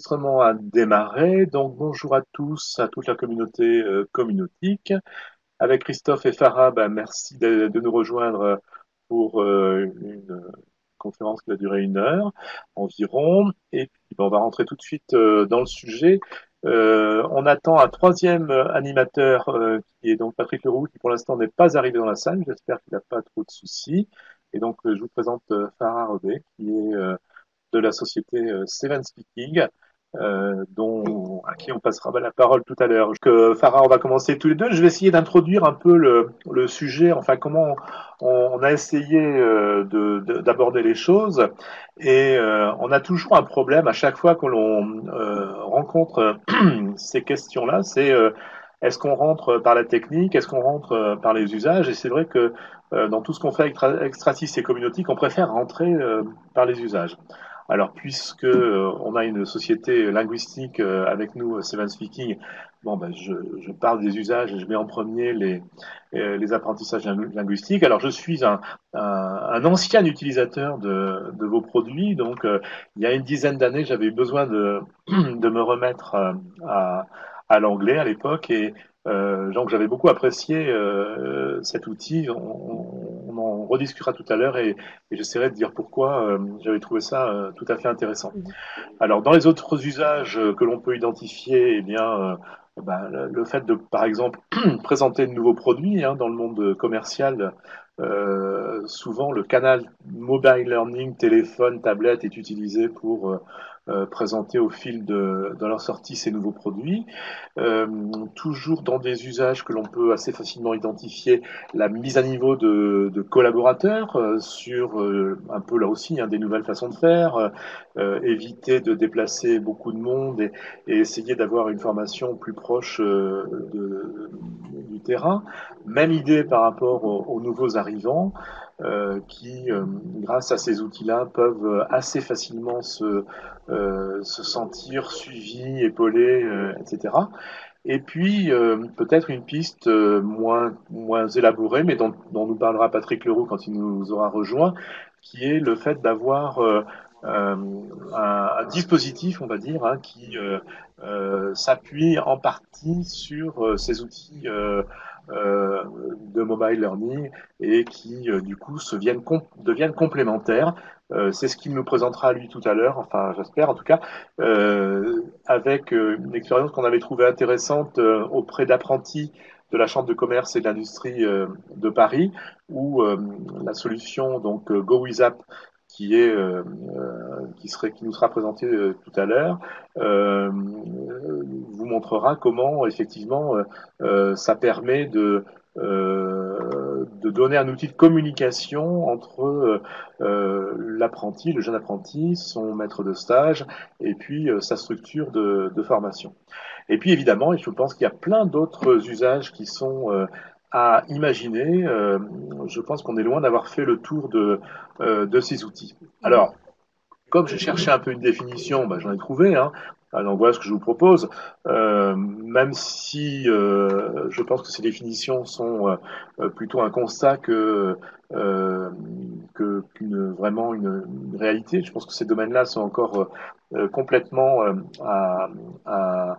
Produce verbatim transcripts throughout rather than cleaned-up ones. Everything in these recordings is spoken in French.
L'enregistrement a démarré, donc bonjour à tous, à toute la communauté euh, communautique. Avec Christophe et Farah, ben, merci de, de nous rejoindre pour euh, une conférence qui va durer une heure environ. Et puis ben, on va rentrer tout de suite euh, dans le sujet. Euh, on attend un troisième euh, animateur euh, qui est donc Patrick Leroux, qui pour l'instant n'est pas arrivé dans la salle. J'espère qu'il n'a pas trop de soucis. Et donc euh, je vous présente euh, Farah Rebet, qui est euh, de la société euh, Seven Speaking, euh, dont, à qui on passera la parole tout à l'heure. Que Farah, on va commencer tous les deux. Je vais essayer d'introduire un peu le, le sujet, enfin comment on, on a essayé euh, de, de, d'aborder les choses. Et euh, on a toujours un problème à chaque fois que l'on euh, rencontre ces questions-là, c'est euh, est-ce qu'on rentre par la technique, est-ce qu'on rentre euh, par les usages? Et c'est vrai que euh, dans tout ce qu'on fait extra, extratis et communautique, on préfère rentrer euh, par les usages. Alors, puisque euh, on a une société linguistique euh, avec nous, euh, Seven Speaking, bon, ben, je, je parle des usages et je mets en premier les, euh, les apprentissages linguistiques. Alors, je suis un, un, un ancien utilisateur de, de vos produits, donc euh, il y a une dizaine d'années, j'avais eu besoin de, de me remettre euh, à, à l'anglais à l'époque et euh, donc j'avais beaucoup apprécié euh, cet outil. On, on en rediscutera tout à l'heure et, et j'essaierai de dire pourquoi euh, j'avais trouvé ça euh, tout à fait intéressant. Mhm. Alors, dans les autres usages euh, que l'on peut identifier, eh bien, euh, ben, le, le fait de, par exemple, présenter de nouveaux produits hein, dans le monde commercial, euh, souvent le canal mobile learning, téléphone, tablette est utilisé pour euh, euh, présenter au fil de, de leur sortie ces nouveaux produits. Euh, toujours dans des usages que l'on peut assez facilement identifier, la mise à niveau de, de collaborateurs euh, sur euh, un peu là aussi hein, des nouvelles façons de faire, euh, éviter de déplacer beaucoup de monde et, et essayer d'avoir une formation plus proche euh, de, du terrain. Même idée par rapport aux, aux nouveaux arrivants. Euh, qui, euh, grâce à ces outils-là, peuvent assez facilement se, euh, se sentir suivis, épaulés, euh, et cetera. Et puis, euh, peut-être une piste euh, moins, moins élaborée, mais dont, dont nous parlera Patrick Leroux quand il nous aura rejoint, qui est le fait d'avoir euh, euh, un, un dispositif, on va dire, hein, qui euh, euh, s'appuie en partie sur euh, ces outils euh, euh, de mobile learning et qui, euh, du coup, se viennent com- deviennent complémentaires. Euh, c'est ce qu'il nous présentera lui tout à l'heure, enfin j'espère en tout cas, euh, avec euh, une expérience qu'on avait trouvée intéressante euh, auprès d'apprentis de la Chambre de commerce et de l'industrie euh, de Paris, où euh, la solution donc euh, GoWizApp qui est euh, euh, qui serait qui nous sera présentée euh, tout à l'heure euh, vous montrera comment effectivement euh, euh, ça permet de euh, de donner un outil de communication entre euh, euh, l'apprenti, le jeune apprenti, son maître de stage et puis euh, sa structure de, de formation. Et puis évidemment, je pense qu'il y a plein d'autres usages qui sont euh, à imaginer. Euh, je pense qu'on est loin d'avoir fait le tour de, euh, de ces outils. Mhm. Alors, comme je cherchais un peu une définition, ben, j'en ai trouvé. Hein. Alors voilà ce que je vous propose. Euh, même si euh, je pense que ces définitions sont euh, plutôt un constat que, euh, que qu'une vraiment une, une réalité. Je pense que ces domaines-là sont encore euh, complètement euh, à, à,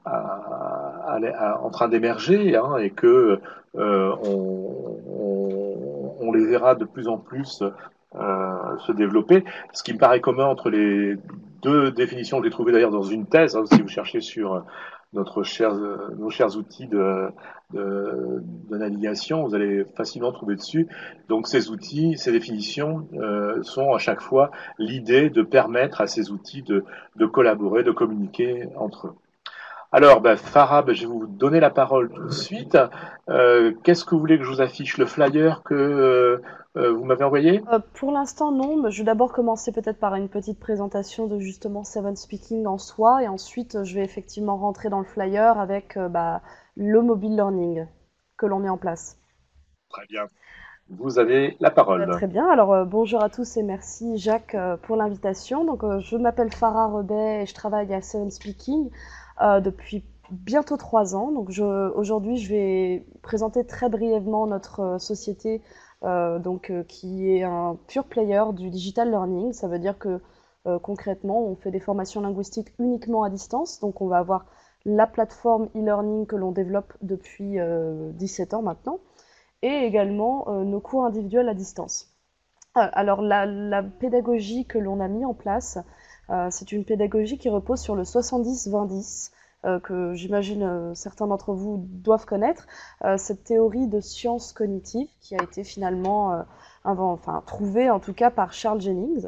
à, à, en train d'émerger hein, et que euh, on, on, on les verra de plus en plus euh, se développer. Ce qui me paraît commun entre les deux définitions que j'ai trouvées d'ailleurs dans une thèse, hein, si vous cherchez sur notre cher, nos chers outils de, de, de, navigation, vous allez facilement trouver dessus. Donc ces outils, ces définitions euh, sont à chaque fois l'idée de permettre à ces outils de, de collaborer, de communiquer entre eux. Alors, ben, Farah, ben, je vais vous donner la parole tout de suite. Euh, Qu'est-ce que vous voulez que je vous affiche? Le flyer que euh, euh, vous m'avez envoyé? Euh, pour l'instant, non, mais je vais d'abord commencer peut-être par une petite présentation de justement Seven Speaking en soi, et ensuite euh, je vais effectivement rentrer dans le flyer avec euh, bah, le mobile learning que l'on met en place. Très bien. Vous avez la Euh, parole. très bien, alors euh, bonjour à tous et merci Jacques euh, pour l'invitation. Donc, euh, je m'appelle Farah Rebet et je travaille à Seven Speaking euh, depuis bientôt trois ans. Donc, je, aujourd'hui, je vais présenter très brièvement notre euh, société euh, donc, euh, qui est un pure player du digital learning. Ça veut dire que Euh, concrètement, on fait des formations linguistiques uniquement à distance, donc on va avoir la plateforme e-learning que l'on développe depuis euh, dix-sept ans maintenant, et également euh, nos cours individuels à distance. Euh, Alors la, la pédagogie que l'on a mis en place, euh, c'est une pédagogie qui repose sur le soixante-dix vingt dix, euh, que j'imagine euh, certains d'entre vous doivent connaître, euh, cette théorie de sciences cognitives qui a été finalement euh, invent- enfin, trouvée en tout cas par Charles Jennings,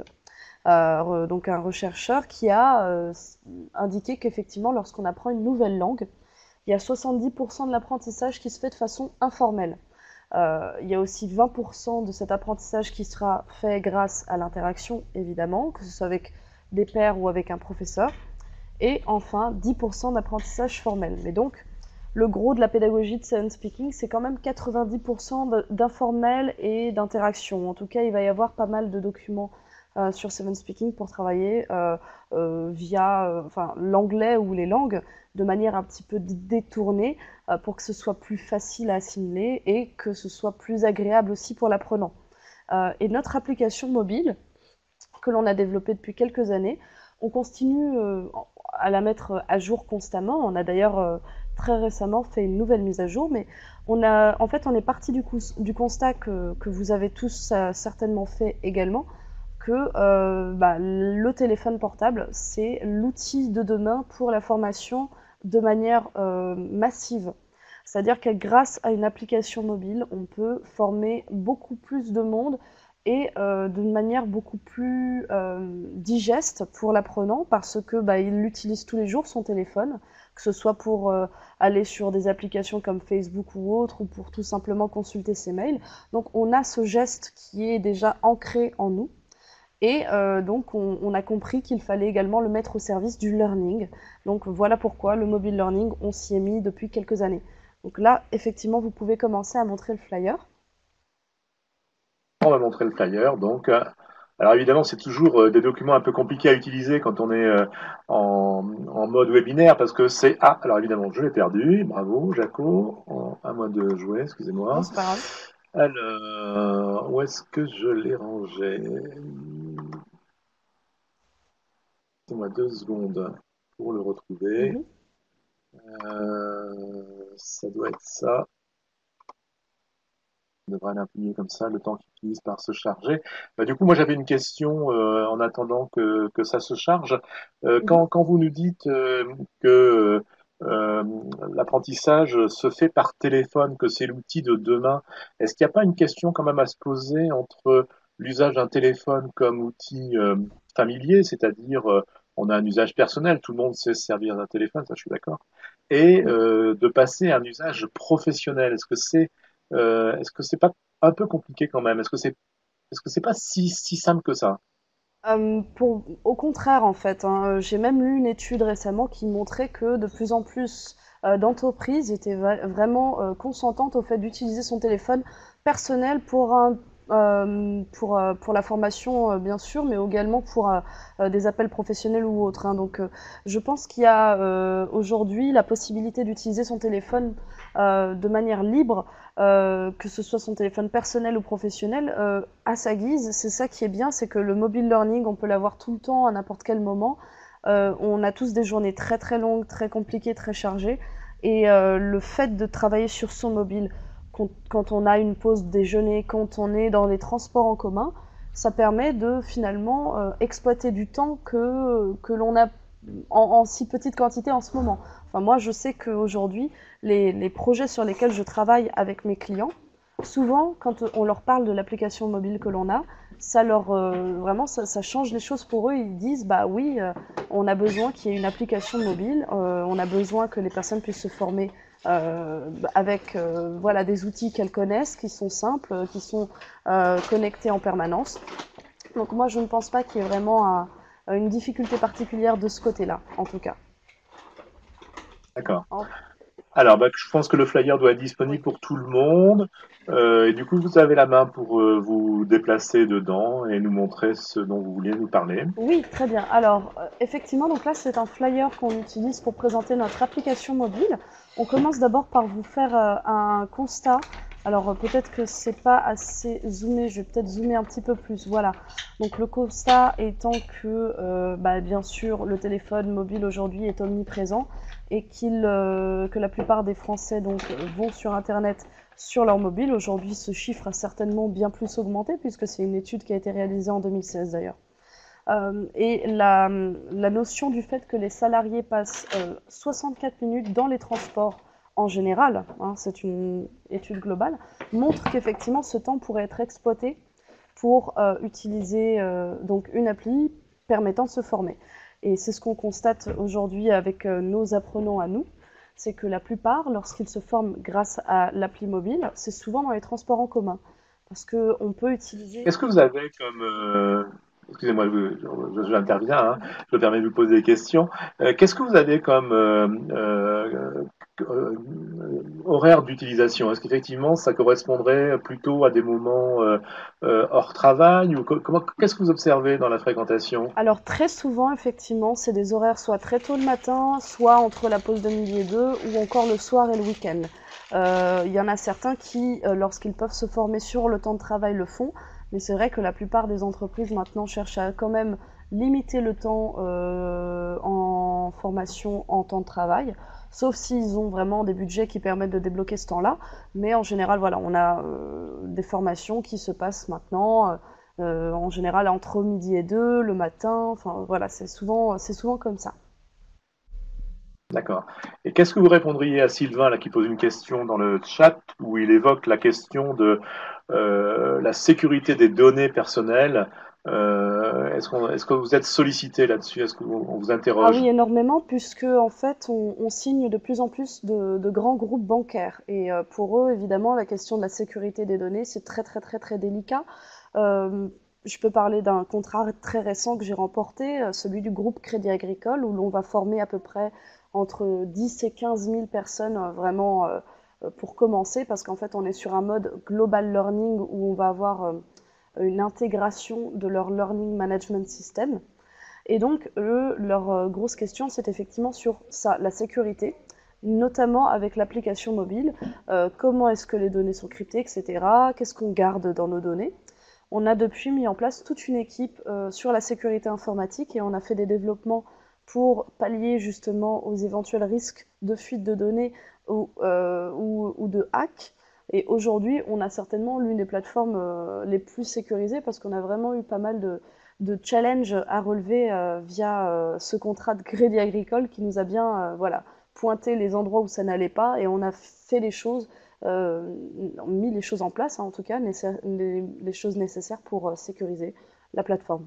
euh, donc un chercheur qui a euh, indiqué qu'effectivement lorsqu'on apprend une nouvelle langue, il y a soixante-dix pour cent de l'apprentissage qui se fait de façon informelle. Euh, il y a aussi vingt pour cent de cet apprentissage qui sera fait grâce à l'interaction, évidemment, que ce soit avec des pairs ou avec un professeur. Et enfin, dix pour cent d'apprentissage formel. Mais donc, le gros de la pédagogie de Seven Speaking, c'est quand même quatre-vingt-dix pour cent d'informel et d'interaction. En tout cas, il va y avoir pas mal de documents euh, sur Seven Speaking pour travailler euh, euh, via euh, enfin, l'anglais ou les langues de manière un petit peu détournée euh, pour que ce soit plus facile à assimiler et que ce soit plus agréable aussi pour l'apprenant. Euh, et notre application mobile, que l'on a développée depuis quelques années, on continue euh, à la mettre à jour constamment. On a d'ailleurs euh, très récemment fait une nouvelle mise à jour, mais on a, en fait, on est parti du, coup, du constat que, que vous avez tous euh, certainement fait également, que euh, bah, le téléphone portable, c'est l'outil de demain pour la formation de manière euh, massive. C'est-à-dire que grâce à une application mobile, on peut former beaucoup plus de monde et euh, d'une manière beaucoup plus euh, digeste pour l'apprenant parce que bah, il utilise tous les jours son téléphone, que ce soit pour euh, aller sur des applications comme Facebook ou autre, ou pour tout simplement consulter ses mails. Donc on a ce geste qui est déjà ancré en nous. Et euh, donc, on, on a compris qu'il fallait également le mettre au service du learning. Donc, voilà pourquoi le mobile learning, on s'y est mis depuis quelques années. Donc là, effectivement, vous pouvez commencer à montrer le flyer. On va montrer le flyer. Donc, euh, alors évidemment, c'est toujours euh, des documents un peu compliqués à utiliser quand on est euh, en, en mode webinaire parce que c'est ah alors évidemment je l'ai perdu. Bravo, Jaco. En- À moi de jouer, Non, excusez-moi. c'est pas grave. Alors, où est-ce que je l'ai rangé? Laissez-moi deux secondes pour le retrouver. Mhm. Euh, ça doit être ça. On devrait l'imprimer comme ça, le temps qu'il finisse par se charger. Bah, du coup, moi j'avais une question euh, en attendant que, que ça se charge. Euh, Mhm. quand, quand vous nous dites euh, que euh, l'apprentissage se fait par téléphone, que c'est l'outil de demain, est-ce qu'il n'y a pas une question quand même à se poser entre l'usage d'un téléphone comme outil euh, familier, c'est-à-dire euh, on a un usage personnel, tout le monde sait se servir d'un téléphone, ça je suis d'accord, et Mhm. euh, de passer à un usage professionnel. Est-ce que c'est euh, est-ce que c'est pas un peu compliqué quand même? Est-ce que c'est est-ce que c'est pas si, si simple que ça? Euh, pour, au contraire, en fait, hein, j'ai même lu une étude récemment qui montrait que de plus en plus euh, d'entreprises étaient va- vraiment euh, consentantes au fait d'utiliser son téléphone personnel pour un, euh, pour, euh, pour la formation, euh, bien sûr, mais également pour euh, euh, des appels professionnels ou autres, hein. Donc, euh, je pense qu'il y a euh, aujourd'hui la possibilité d'utiliser son téléphone euh, de manière libre, euh, que ce soit son téléphone personnel ou professionnel, euh, à sa guise. C'est ça qui est bien, c'est que le mobile learning, on peut l'avoir tout le temps, à n'importe quel moment. Euh, on a tous des journées très très longues, très compliquées, très chargées. Et euh, le fait de travailler sur son mobile, quand, quand on a une pause déjeuner, quand on est dans les transports en commun, ça permet de finalement euh, exploiter du temps que, que l'on a en, en si petite quantité en ce moment. Enfin, moi, je sais qu'aujourd'hui, les, les projets sur lesquels je travaille avec mes clients, souvent, quand on leur parle de l'application mobile que l'on a, ça leur euh, vraiment ça, ça change les choses pour eux. Ils disent bah oui, euh, on a besoin qu'il y ait une application mobile, euh, on a besoin que les personnes puissent se former euh, avec euh, voilà des outils qu'elles connaissent, qui sont simples, euh, qui sont euh, connectés en permanence. Donc moi, je ne pense pas qu'il y ait vraiment un- une difficulté particulière de ce côté-là, en tout cas. D'accord. En- Alors, bah, je pense que le flyer doit être Oui. disponible pour tout le monde. Euh, et du coup, vous avez la main pour euh, vous déplacer dedans et nous montrer ce dont vous vouliez nous parler. Oui, très bien. Alors, euh, effectivement, donc là, c'est un flyer qu'on utilise pour présenter notre application mobile. On commence d'abord par vous faire euh, un constat Alors euh, peut-être que c'est pas assez zoomé, je vais peut-être zoomer un petit peu plus. Voilà. Donc le constat étant que euh, bah, bien sûr le téléphone mobile aujourd'hui est omniprésent et qu'il, euh, que la plupart des Français donc vont sur Internet sur leur mobile. Aujourd'hui, ce chiffre a certainement bien plus augmenté puisque c'est une étude qui a été réalisée en deux mille seize d'ailleurs. Euh, et la, la notion du fait que les salariés passent euh, soixante-quatre minutes dans les transports en général, hein, c'est une étude globale, montre qu'effectivement ce temps pourrait être exploité pour euh, utiliser euh, donc une appli permettant de se former. Et c'est ce qu'on constate aujourd'hui avec euh, nos apprenants à nous, c'est que la plupart, lorsqu'ils se forment grâce à l'appli mobile, c'est souvent dans les transports en commun. Parce qu'on peut utiliser... Qu'est-ce que vous avez comme... euh, excusez-moi, je- je- j'interviens, hein, je me permets de vous poser des questions. Euh, qu'est-ce que vous avez comme euh, euh, euh, horaire d'utilisation? Est-ce qu'effectivement ça correspondrait plutôt à des moments euh, euh, hors travail ou co- comment, qu'est-ce que vous observez dans la fréquentation? Alors très souvent, effectivement, c'est des horaires soit très tôt le matin, soit entre la pause de midi et deux, ou encore le soir et le week-end. Euh, Il y en a certains qui, euh, lorsqu'ils peuvent se former sur le temps de travail, le font, mais c'est vrai que la plupart des entreprises maintenant cherchent à quand même limiter le temps euh, en formation en temps de travail, sauf s'ils ont vraiment des budgets qui permettent de débloquer ce temps-là. Mais en général, voilà, on a euh, des formations qui se passent maintenant. Euh, euh, en général entre midi et deux, le matin, enfin voilà, c'est souvent, c'est souvent comme ça. D'accord. Et qu'est-ce que vous répondriez à Sylvain là, qui pose une question dans le chat où il évoque la question de euh, la sécurité des données personnelles? Euh, est-ce qu'on, est-ce que vous êtes sollicité là-dessus? Est-ce qu'on on vous Ah oui, interroge? énormément, puisque en fait, on, on signe de plus en plus de, de grands groupes bancaires. Et euh, pour eux, évidemment, la question de la sécurité des données, c'est très très très très délicat. Euh, je peux parler d'un contrat très récent que j'ai remporté, euh, celui du groupe Crédit Agricole, où l'on va former à peu près entre dix et quinze mille personnes euh, vraiment euh, pour commencer, parce qu'en fait, on est sur un mode global learning où on va avoir euh, une intégration de leur learning management system. Et donc, eux, leur euh, grosse question, c'est effectivement sur ça, la sécurité, notamment avec l'application mobile. Euh, comment est-ce que les données sont cryptées, et cetera. Qu'est-ce qu'on garde dans nos données? On a depuis mis en place toute une équipe euh, sur la sécurité informatique et on a fait des développements pour pallier justement aux éventuels risques de fuite de données ou, euh, ou, ou de hack. Et aujourd'hui, on a certainement l'une des plateformes euh, les plus sécurisées parce qu'on a vraiment eu pas mal de, de challenges à relever euh, via euh, ce contrat de crédit agricole qui nous a bien euh, voilà, pointé les endroits où ça n'allait pas et on a fait les choses, euh, mis les choses en place, hein, en tout cas, les, les choses nécessaires pour euh, sécuriser la plateforme.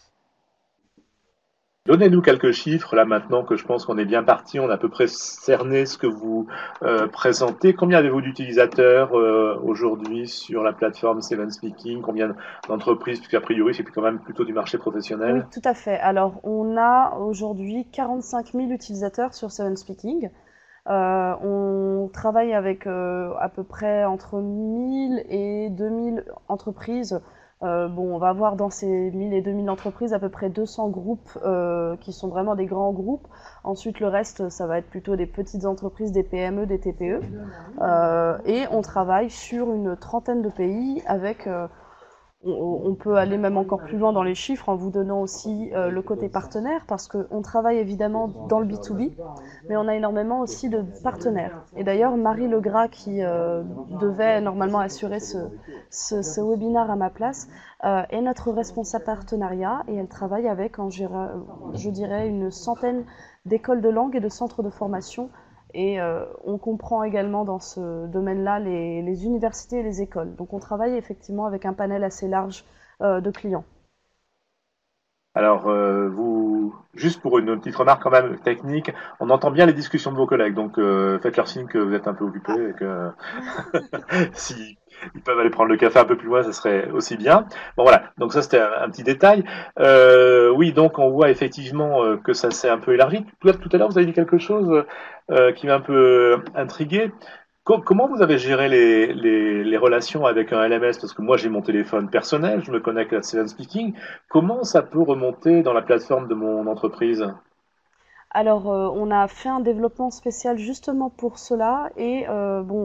Donnez-nous quelques chiffres là maintenant que je pense qu'on est bien parti, on a à peu près cerné ce que vous euh, présentez. Combien avez-vous d'utilisateurs euh, aujourd'hui sur la plateforme Seven Speaking? Combien d'entreprises? Puisqu'a priori c'est quand même plutôt du marché Oui, professionnel. tout à fait. Alors, on a aujourd'hui quarante-cinq mille utilisateurs sur Seven Speaking. Euh, on travaille avec euh, à peu près entre mille et deux mille entreprises. Euh, bon, on va avoir dans ces mille et deux mille entreprises à peu près deux cents groupes euh, qui sont vraiment des grands groupes. Ensuite, le reste, ça va être plutôt des petites entreprises, des P M E, des T P E. Euh, et on travaille sur une trentaine de pays avec euh, on, on peut aller même encore plus loin dans les chiffres en vous donnant aussi euh, le côté partenaire, parce qu'on travaille évidemment dans le B deux B, mais on a énormément aussi de partenaires. Et d'ailleurs, Marie Legras, qui euh, devait normalement assurer ce, ce, ce webinaire à ma place, euh, est notre responsable partenariat et elle travaille avec, en, je dirais, une centaine d'écoles de langue et de centres de formation. Et euh, on comprend également dans ce domaine-là les, les universités et les écoles. Donc on travaille effectivement avec un panel assez large euh, de clients. Alors, euh, vous, juste pour une petite remarque quand même technique, on entend bien les discussions de vos collègues, donc euh, faites leur signe que vous êtes un peu occupé Ah, et que si ils peuvent aller prendre le café un peu plus loin, ça serait aussi bien. Bon voilà, donc ça c'était un, un petit détail. Euh, oui, donc on voit effectivement euh, que ça s'est un peu élargi. Tout, tout à l'heure, vous avez dit quelque chose euh, qui m'a un peu intrigué. Co- Comment vous avez géré les, les, les relations avec un L M S? Parce que moi j'ai mon téléphone personnel, je me connecte à Seven Speaking. Comment ça peut remonter dans la plateforme de mon entreprise? Alors, euh, on a fait un développement spécial justement pour cela et euh, bon,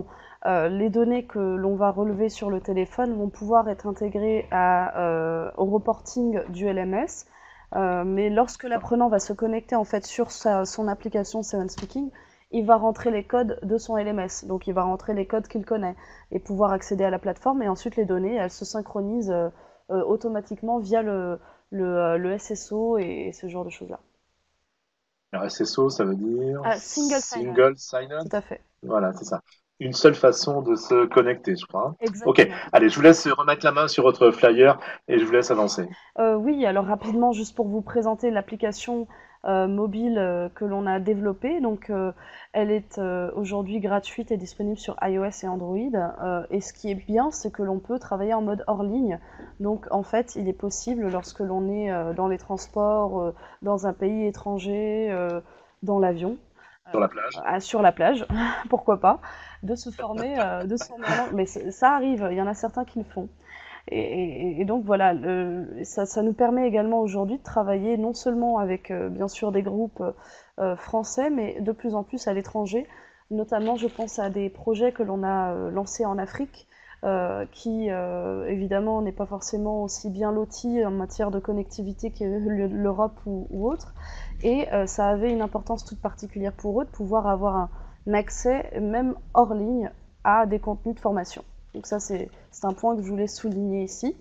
euh, les données que l'on va relever sur le téléphone vont pouvoir être intégrées à, euh, au reporting du L M S. Euh, mais lorsque l'apprenant va se connecter en fait sur sa, son application Seven Speaking, il va rentrer les codes de son L M S. Donc il va rentrer les codes qu'il connaît et pouvoir accéder à la plateforme. Et ensuite les données, elles se synchronisent euh, euh, automatiquement via le, le, euh, le S S O et, et ce genre de choses-là. Alors, S S O, ça veut dire Ah, single sign-on, Single Sign-On. tout à fait. Voilà, c'est ça. Une seule façon de se connecter, je crois, hein. Ok, Exactement. allez, je vous laisse remettre la main sur votre flyer et je vous laisse avancer. Euh, oui, alors rapidement, juste pour vous présenter l'application euh, mobile euh, que l'on a développée. Donc, euh, elle est euh, aujourd'hui gratuite et disponible sur iOS et Android. Euh, et ce qui est bien, c'est que l'on peut travailler en mode hors ligne. Donc, en fait, il est possible, lorsque l'on est euh, dans les transports, euh, dans un pays étranger, euh, dans l'avion, Sur la plage. euh, sur la plage, pourquoi pas, de se former, euh, de se former en langue. Mais c- ça arrive, il y en a certains qui le font. Et, et- et donc voilà, le- ça, ça nous permet également aujourd'hui de travailler non seulement avec euh, bien sûr des groupes euh, français, mais de plus en plus à l'étranger. Notamment, je pense à des projets que l'on a euh, lancés en Afrique, euh, qui euh, évidemment n'est pas forcément aussi bien loti en matière de connectivité que le- l'Europe ou, ou autre. Et euh, ça avait une importance toute particulière pour eux de pouvoir avoir un, un accès, même hors ligne, à des contenus de formation. Donc ça, c'est c'est un point que je voulais souligner ici.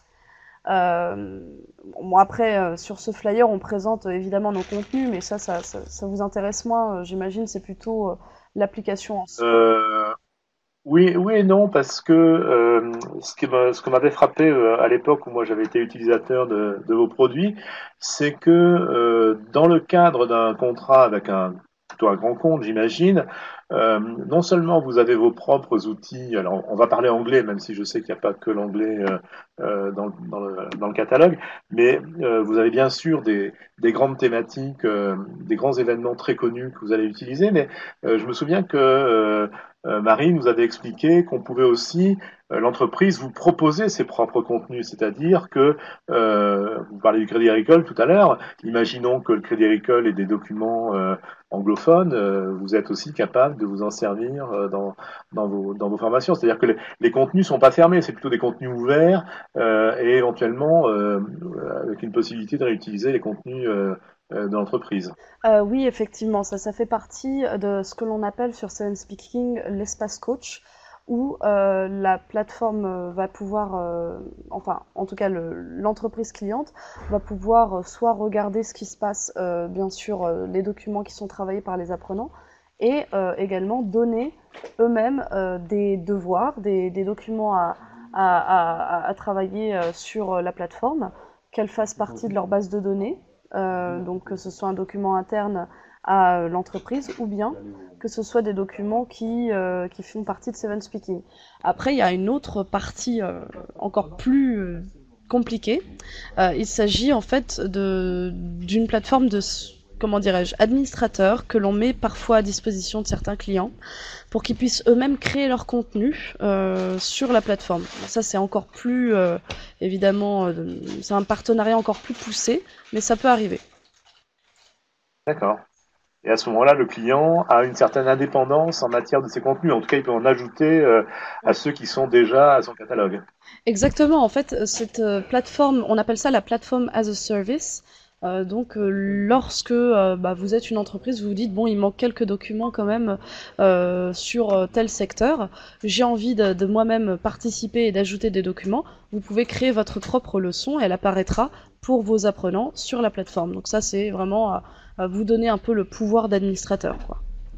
Euh, bon, après, euh, sur ce flyer, on présente euh, évidemment nos contenus, mais ça, ça, ça, ça vous intéresse moins, euh, j'imagine, c'est plutôt euh, l'application en soi. Euh, oui, oui et non, parce que euh, ce qui m'a- ce que m'avait frappé euh, à l'époque où moi j'avais été utilisateur de, de vos produits, c'est que euh, dans le cadre d'un contrat avec un plutôt un grand compte, j'imagine, euh, non seulement vous avez vos propres outils, alors on va parler anglais, même si je sais qu'il n'y a pas que l'anglais euh, euh, dans, le- dans le, dans le catalogue, mais euh, vous avez bien sûr des, des grandes thématiques, euh, des grands événements très connus que vous allez utiliser, mais euh, je me souviens que euh, euh, Marie nous avait expliqué qu'on pouvait aussi, euh, l'entreprise, vous proposer ses propres contenus, c'est-à-dire que, euh, vous parlez du Crédit Agricole tout à l'heure, imaginons que le Crédit Agricole ait des documents euh, anglophones, euh, vous êtes aussi capable de vous en servir euh, dans, dans, vos, dans vos formations, c'est-à-dire que les, les contenus sont pas fermés, c'est plutôt des contenus ouverts euh, et éventuellement euh, avec une possibilité de réutiliser les contenus euh, euh, de l'entreprise. Euh, oui, effectivement, ça, ça fait partie de ce que l'on appelle sur Seven Speaking l'espace coach, où euh, la plateforme euh, va pouvoir, euh, enfin, en tout cas, le- l'entreprise cliente va pouvoir euh, soit regarder ce qui se passe, euh, bien sûr, euh, les documents qui sont travaillés par les apprenants, et euh, également donner eux-mêmes euh, des devoirs, des, des documents à, à, à, à travailler euh, sur la plateforme, qu'elles fassent partie de leur base de données, euh, donc que ce soit un document interne à euh, l'entreprise ou bien que ce soit des documents qui, euh, qui font partie de Seven Speaking. Après, il y a une autre partie euh, encore plus euh, compliquée. Euh, il s'agit en fait de, d'une plateforme de, comment dirais-je, administrateur que l'on met parfois à disposition de certains clients pour qu'ils puissent eux-mêmes créer leur contenu euh, sur la plateforme. Ça, c'est encore plus, euh, évidemment, euh, c'est un partenariat encore plus poussé, mais ça peut arriver. D'accord. Et à ce moment-là, le client a une certaine indépendance en matière de ses contenus. En tout cas, il peut en ajouter euh, à ceux qui sont déjà à son catalogue. Exactement, en fait, cette euh, plateforme, on appelle ça la plateforme as a service. Euh, donc, euh, lorsque euh, bah, vous êtes une entreprise, vous vous dites, bon, il manque quelques documents quand même euh, sur euh, tel secteur, j'ai envie de, de moi-même participer et d'ajouter des documents, vous pouvez créer votre propre leçon et elle apparaîtra pour vos apprenants sur la plateforme. Donc ça, c'est vraiment à, à vous donner un peu le pouvoir d'administrateur, quoi.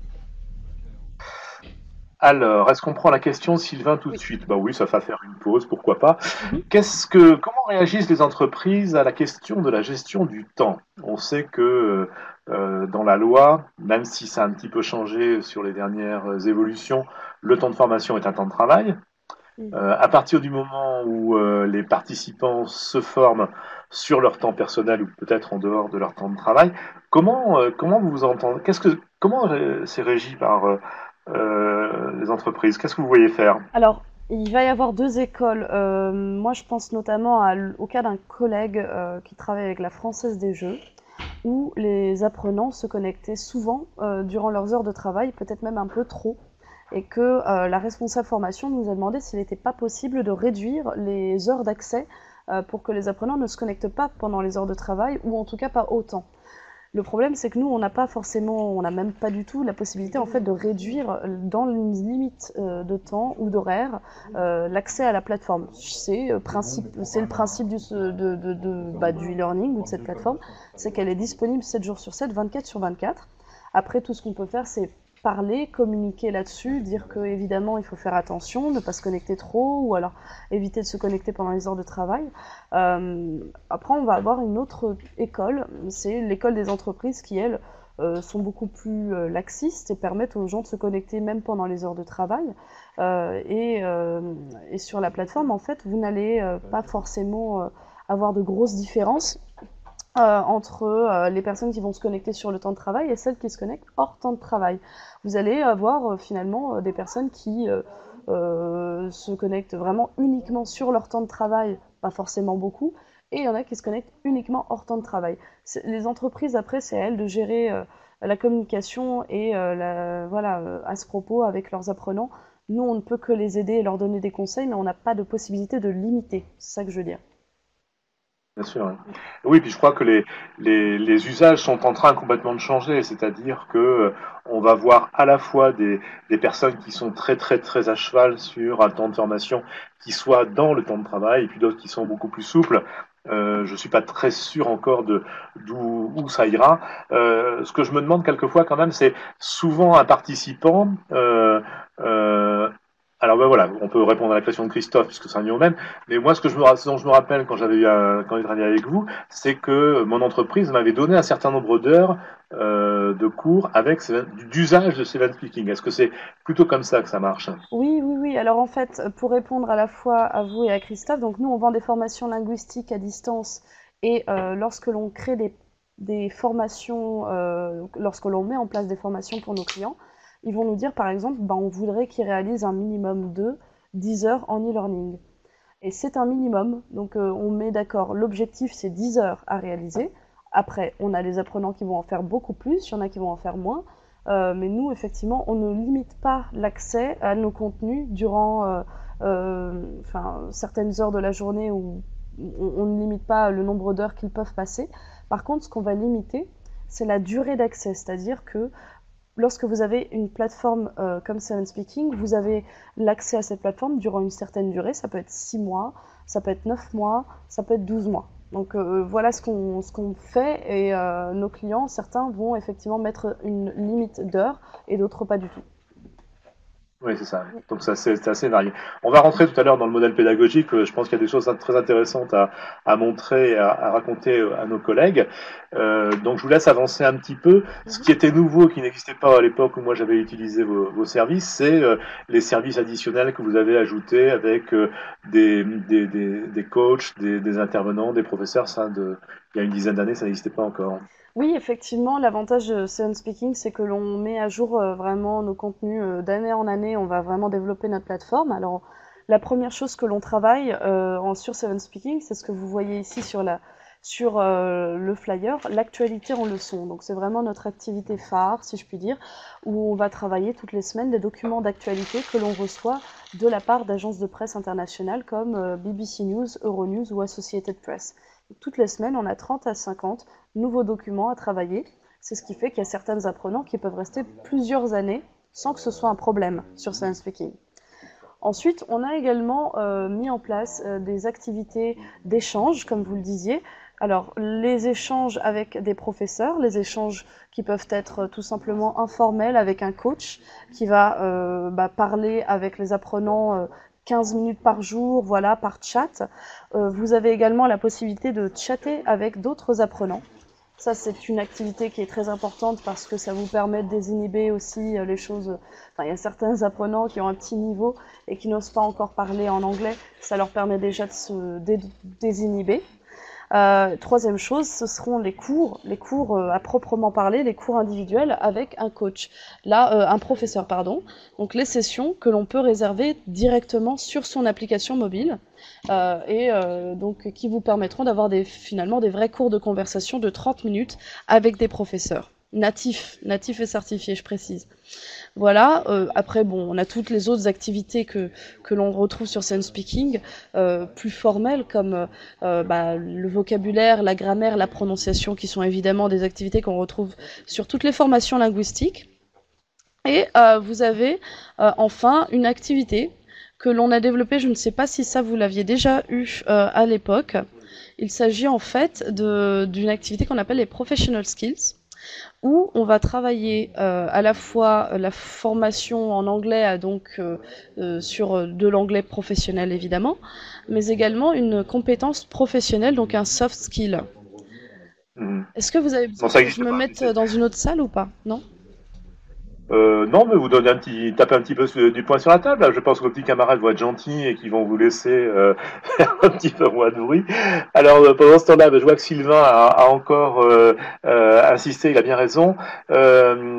Alors, est-ce qu'on prend la question, Sylvain, tout de Oui. suite? Bah oui, ça va faire une pause, pourquoi pas. Mhm. Qu'est-ce que, comment réagissent les entreprises à la question de la gestion du temps? On sait que euh, dans la loi, même si ça a un petit peu changé sur les dernières évolutions, le temps de formation est un temps de travail. Mhm. Euh, à partir du moment où euh, les participants se forment sur leur temps personnel ou peut-être en dehors de leur temps de travail, comment, euh, comment vous vous entendez? Qu'est-ce que, comment euh, c'est régi par euh, euh, les entreprises? Qu'est-ce que vous voyez faire? Alors, il va y avoir deux écoles. Euh, moi, je pense notamment à l- au cas d'un collègue euh, qui travaille avec la Française des Jeux, où les apprenants se connectaient souvent euh, durant leurs heures de travail, peut-être même un peu trop. et que euh, la responsable formation nous a demandé s'il n'était pas possible de réduire les heures d'accès euh, pour que les apprenants ne se connectent pas pendant les heures de travail, ou en tout cas pas autant. Le problème, c'est que nous, on n'a pas forcément, on n'a même pas du tout la possibilité en fait de réduire dans une limite euh, de temps ou d'horaire euh, l'accès à la plateforme. C'est euh, principe, c'est le principe du, de, de, de, bah, du e-learning ou de cette plateforme, c'est qu'elle est disponible sept jours sur sept, vingt-quatre sur vingt-quatre. Après, tout ce qu'on peut faire, c'est parler, communiquer là-dessus, dire que évidemment il faut faire attention, ne pas se connecter trop, ou alors éviter de se connecter pendant les heures de travail. Euh, après, on va avoir une autre école, c'est l'école des entreprises qui, elles, euh, sont beaucoup plus euh, laxistes et permettent aux gens de se connecter même pendant les heures de travail. Euh, et, euh, et sur la plateforme, en fait, vous n'allez euh, pas forcément euh, avoir de grosses différences Euh, entre euh, les personnes qui vont se connecter sur le temps de travail et celles qui se connectent hors temps de travail. Vous allez avoir euh, finalement euh, des personnes qui euh, euh, se connectent vraiment uniquement sur leur temps de travail, pas forcément beaucoup, et il y en a qui se connectent uniquement hors temps de travail. Les entreprises, après, c'est à elles de gérer euh, la communication et euh, la, voilà, euh, à ce propos avec leurs apprenants. Nous, on ne peut que les aider et leur donner des conseils, mais on n'a pas de possibilité de limiter. C'est ça que je veux dire. Bien sûr. Oui, oui, puis je crois que les, les, les usages sont en train complètement de changer, c'est-à-dire que euh, on va voir à la fois des, des personnes qui sont très très très à cheval sur un temps de formation qui soit dans le temps de travail, et puis d'autres qui sont beaucoup plus souples. Euh, je suis pas très sûr encore de d'où où ça ira. Euh, ce que je me demande quelquefois quand même, c'est souvent un participant. Euh, euh, alors ben voilà, on peut répondre à la question de Christophe puisque c'est un au même. Mais moi, ce que je me, dont je me rappelle quand j'avais eu un, quand j'ai travaillé avec vous, c'est que mon entreprise m'avait donné un certain nombre d'heures euh, de cours avec d'usage de Seven Speaking. Est-ce que c'est plutôt comme ça que ça marche? Oui, oui, oui. Alors en fait, pour répondre à la fois à vous et à Christophe, donc nous on vend des formations linguistiques à distance et euh, lorsque l'on crée des, des formations, euh, lorsque l'on met en place des formations pour nos clients, ils vont nous dire par exemple, ben, on voudrait qu'ils réalisent un minimum de dix heures en e-learning. Et c'est un minimum, donc euh, on met d'accord, l'objectif c'est dix heures à réaliser. Après, on a les apprenants qui vont en faire beaucoup plus, il y en a qui vont en faire moins. Euh, mais nous, effectivement, on ne limite pas l'accès à nos contenus durant euh, euh, enfin, certaines heures de la journée où on, on ne limite pas le nombre d'heures qu'ils peuvent passer. Par contre, ce qu'on va limiter, c'est la durée d'accès, c'est-à-dire que lorsque vous avez une plateforme euh, comme Seven Speaking, vous avez l'accès à cette plateforme durant une certaine durée. Ça peut être six mois, ça peut être neuf mois, ça peut être douze mois. Donc euh, voilà ce qu'on ce qu'on fait et euh, nos clients, certains vont effectivement mettre une limite d'heures et d'autres pas du tout. Oui, c'est ça. Donc ça, c'est c'est assez varié. On va rentrer tout à l'heure dans le modèle pédagogique. Euh, Je pense qu'il y a des choses très intéressantes à, à montrer et à, à raconter euh, à nos collègues. Euh, donc je vous laisse avancer un petit peu. Ce qui était nouveau, qui n'existait pas à l'époque où moi j'avais utilisé vos, vos services, c'est euh, les services additionnels que vous avez ajoutés avec euh, des, des, des, des coachs, des, des intervenants, des professeurs. Ça, de, il y a une dizaine d'années, ça n'existait pas encore. Oui, effectivement, l'avantage de Seven Speaking, c'est que l'on met à jour euh, vraiment nos contenus euh, d'année en année. On va vraiment développer notre plateforme. Alors, la première chose que l'on travaille euh, en, sur Seven Speaking, c'est ce que vous voyez ici sur, la, sur euh, le flyer, l'actualité en leçon. Donc, c'est vraiment notre activité phare, si je puis dire, où on va travailler toutes les semaines des documents d'actualité que l'on reçoit de la part d'agences de presse internationales comme euh, B B C News, Euronews ou Associated Press. Toutes les semaines, on a trente à cinquante nouveaux documents à travailler. C'est ce qui fait qu'il y a certains apprenants qui peuvent rester plusieurs années sans que ce soit un problème sur Science Speaking. Ensuite, on a également euh, mis en place euh, des activités d'échange, comme vous le disiez. Alors, les échanges avec des professeurs, les échanges qui peuvent être euh, tout simplement informels avec un coach qui va euh, bah, parler avec les apprenants euh, quinze minutes par jour, voilà, par chat. Euh, vous avez également la possibilité de chatter avec d'autres apprenants. Ça, c'est une activité qui est très importante parce que ça vous permet de désinhiber aussi euh, les choses. Enfin, il y a certains apprenants qui ont un petit niveau et qui n'osent pas encore parler en anglais. Ça leur permet déjà de se dé désinhiber. Euh, troisième chose, ce seront les cours, les cours euh, à proprement parler, les cours individuels avec un coach, là, euh, un professeur, pardon. Donc les sessions que l'on peut réserver directement sur son application mobile euh, et euh, donc qui vous permettront d'avoir des, finalement des vrais cours de conversation de trente minutes avec des professeurs. natif, natif et certifié, je précise. Voilà, euh, après, bon, on a toutes les autres activités que, que l'on retrouve sur Sound Speaking, euh, plus formelles, comme euh, bah, le vocabulaire, la grammaire, la prononciation, qui sont évidemment des activités qu'on retrouve sur toutes les formations linguistiques. Et euh, vous avez euh, enfin une activité que l'on a développée, je ne sais pas si ça vous l'aviez déjà eu euh, à l'époque. Il s'agit en fait de- d'une activité qu'on appelle les professional skills, où on va travailler euh, à la fois euh, la formation en anglais, euh, donc euh, euh, sur euh, de l'anglais professionnel évidemment, mais également une compétence professionnelle, donc un soft skill. Mhm. Est-ce que vous avez Non, besoin ça que je n'existe me pas. mette dans une autre salle ou pas? Non? Euh, non, mais vous donnez un petit, tapez un petit peu su- du poing sur la table. Là. Je pense que vos petits camarades vont être gentils et qu'ils vont vous laisser euh, faire un petit peu moins de bruit. Alors, euh, pendant ce temps-là, ben, je vois que Sylvain a, a encore euh, euh, insisté, il a bien raison. Euh,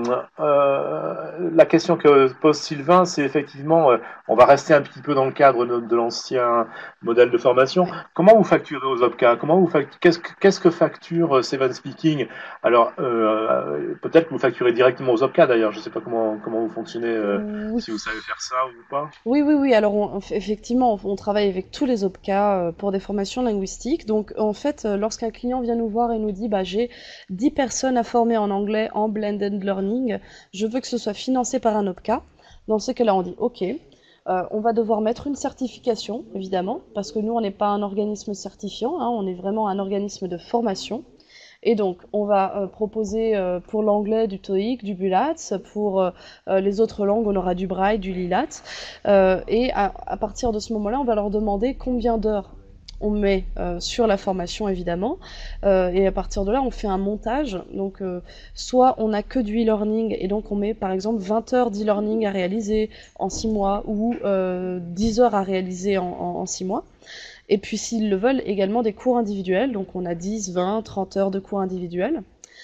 euh, la question que pose Sylvain, c'est effectivement, euh, on va rester un petit peu dans le cadre de, de l'ancien modèle de formation. Ouais. Comment vous facturez aux O P C A? Comment vous fact- qu'est-ce, que- qu'est-ce que facture euh, Seven Speaking? Alors, euh, peut-être que vous facturez directement aux O P C A d'ailleurs. Je ne sais pas comment, comment vous fonctionnez, euh, Oui. si vous savez faire ça ou pas. Oui, oui, oui. Alors, on- effectivement, on, on travaille avec tous les O P C A euh, pour des formations linguistiques. Donc, en fait, euh, lorsqu'un client vient nous voir et nous dit, bah, j'ai dix personnes à former en anglais en blended learning, je veux que ce soit financé par un O P C A. Dans ce cas-là, on dit, OK. Euh, on va devoir mettre une certification, évidemment, parce que nous, on n'est pas un organisme certifiant, hein, on est vraiment un organisme de formation. Et donc, on va euh, proposer euh, pour l'anglais du TOEIC, du BULAT, pour euh, euh, les autres langues, on aura du Braille, du LILAT. Euh, et à, à partir de ce moment-là, on va leur demander combien d'heures on met euh, sur la formation, évidemment. Euh, et à partir de là, on fait un montage. Donc, euh, soit on n'a que du e-learning, et donc on met par exemple vingt heures d'e-learning à réaliser en six mois, ou euh, dix heures à réaliser en, en, en six mois. Et puis s'ils le veulent, également des cours individuels, donc on a dix, vingt, trente heures de cours individuels.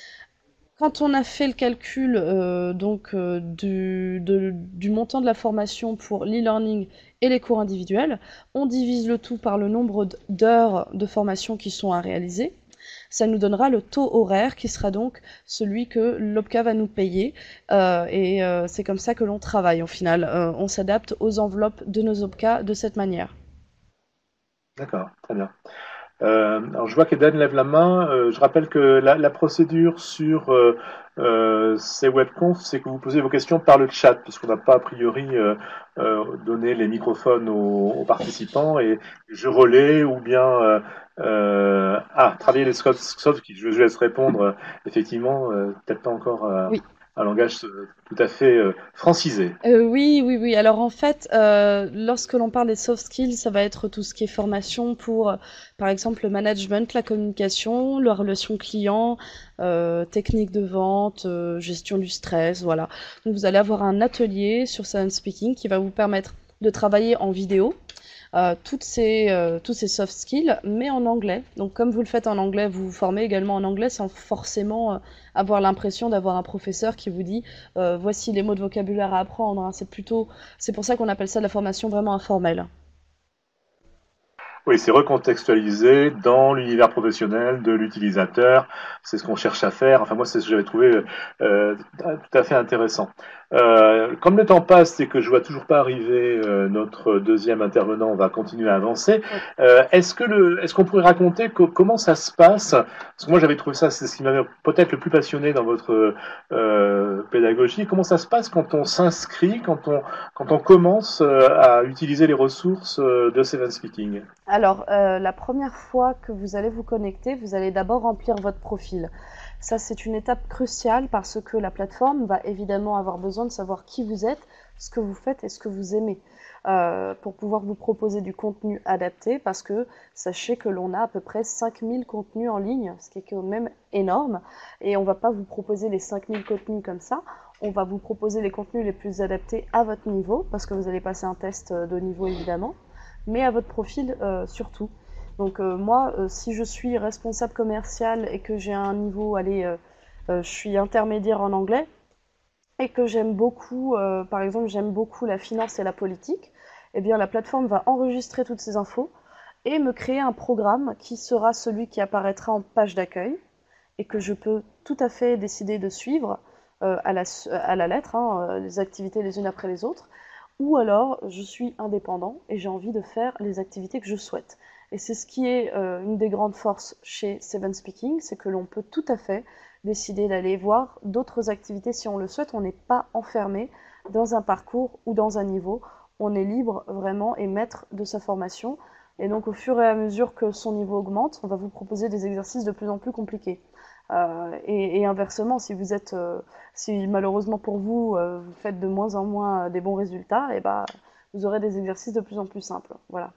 Quand on a fait le calcul euh, donc euh, du, de- du montant de la formation pour l'e-learning et les cours individuels, on divise le tout par le nombre d'heures de formation qui sont à réaliser. Ça nous donnera le taux horaire qui sera donc celui que l'O P C A va nous payer. Euh, et euh, c'est comme ça que l'on travaille au final. Euh, on s'adapte aux enveloppes de nos O P C A de cette manière. D'accord, très bien. Euh, alors je vois qu'Eden lève la main. Euh, je rappelle que la, la procédure sur euh, euh, ces webconf, c'est que vous posez vos questions par le chat, puisqu'on n'a pas a priori euh, euh, donné les microphones aux, aux participants et je relais ou bien euh, euh, ah travailler les soft soft skills. Je, je laisse répondre. euh, effectivement, euh, peut-être pas encore euh, Oui. un langage euh, tout à fait euh, francisé. Euh, oui, oui, oui. Alors en fait, euh, lorsque l'on parle des soft skills, ça va être tout ce qui est formation pour, euh, par exemple, le management, la communication, la relation client, euh, technique de vente, euh, gestion du stress, voilà. Donc vous allez avoir un atelier sur Sound Speaking qui va vous permettre de travailler en vidéo euh, toutes ces, euh, tous ces soft skills, mais en anglais. Donc comme vous le faites en anglais, vous vous formez également en anglais sans forcément euh, avoir l'impression d'avoir un professeur qui vous dit euh, voici les mots de vocabulaire à apprendre, hein. C'est plutôt, c'est pour ça qu'on appelle ça de la formation vraiment informelle. Oui, c'est recontextualisé dans l'univers professionnel de l'utilisateur. C'est ce qu'on cherche à faire. Enfin, moi, c'est ce que j'avais trouvé euh, tout à fait intéressant. Euh, comme le temps passe et que je vois toujours pas arriver euh, notre deuxième intervenant, on va continuer à avancer. Oui. Euh, est-ce que le, est-ce qu'on pourrait raconter co- comment ça se passe? Parce que moi, j'avais trouvé ça, c'est ce qui m'avait peut-être le plus passionné dans votre euh, pédagogie. Comment ça se passe quand on s'inscrit, quand on, quand on commence euh, à utiliser les ressources euh, de Seven Speaking? Alors, euh, la première fois que vous allez vous connecter, vous allez d'abord remplir votre profil. Ça, c'est une étape cruciale parce que la plateforme va évidemment avoir besoin de savoir qui vous êtes, ce que vous faites et ce que vous aimez, euh, pour pouvoir vous proposer du contenu adapté, parce que sachez que l'on a à peu près cinq mille contenus en ligne, ce qui est quand même énorme, et on ne va pas vous proposer les cinq mille contenus comme ça, on va vous proposer les contenus les plus adaptés à votre niveau, parce que vous allez passer un test de niveau évidemment, mais à votre profil euh, surtout. Donc euh, moi, euh, si je suis responsable commercial et que j'ai un niveau, allez, euh, euh, je suis intermédiaire en anglais, et que j'aime beaucoup, euh, par exemple, j'aime beaucoup la finance et la politique, eh bien la plateforme va enregistrer toutes ces infos et me créer un programme qui sera celui qui apparaîtra en page d'accueil et que je peux tout à fait décider de suivre euh, à la, à la lettre hein, euh, les activités les unes après les autres, ou alors je suis indépendant et j'ai envie de faire les activités que je souhaite. Et c'est ce qui est euh, une des grandes forces chez Seven Speaking, c'est que l'on peut tout à fait décider d'aller voir d'autres activités si on le souhaite. On n'est pas enfermé dans un parcours ou dans un niveau. On est libre vraiment et maître de sa formation. Et donc au fur et à mesure que son niveau augmente, on va vous proposer des exercices de plus en plus compliqués. Euh, et, et inversement, si vous êtes, euh, si malheureusement pour vous, euh, vous faites de moins en moins des bons résultats, et bah, vous aurez des exercices de plus en plus simples. Voilà.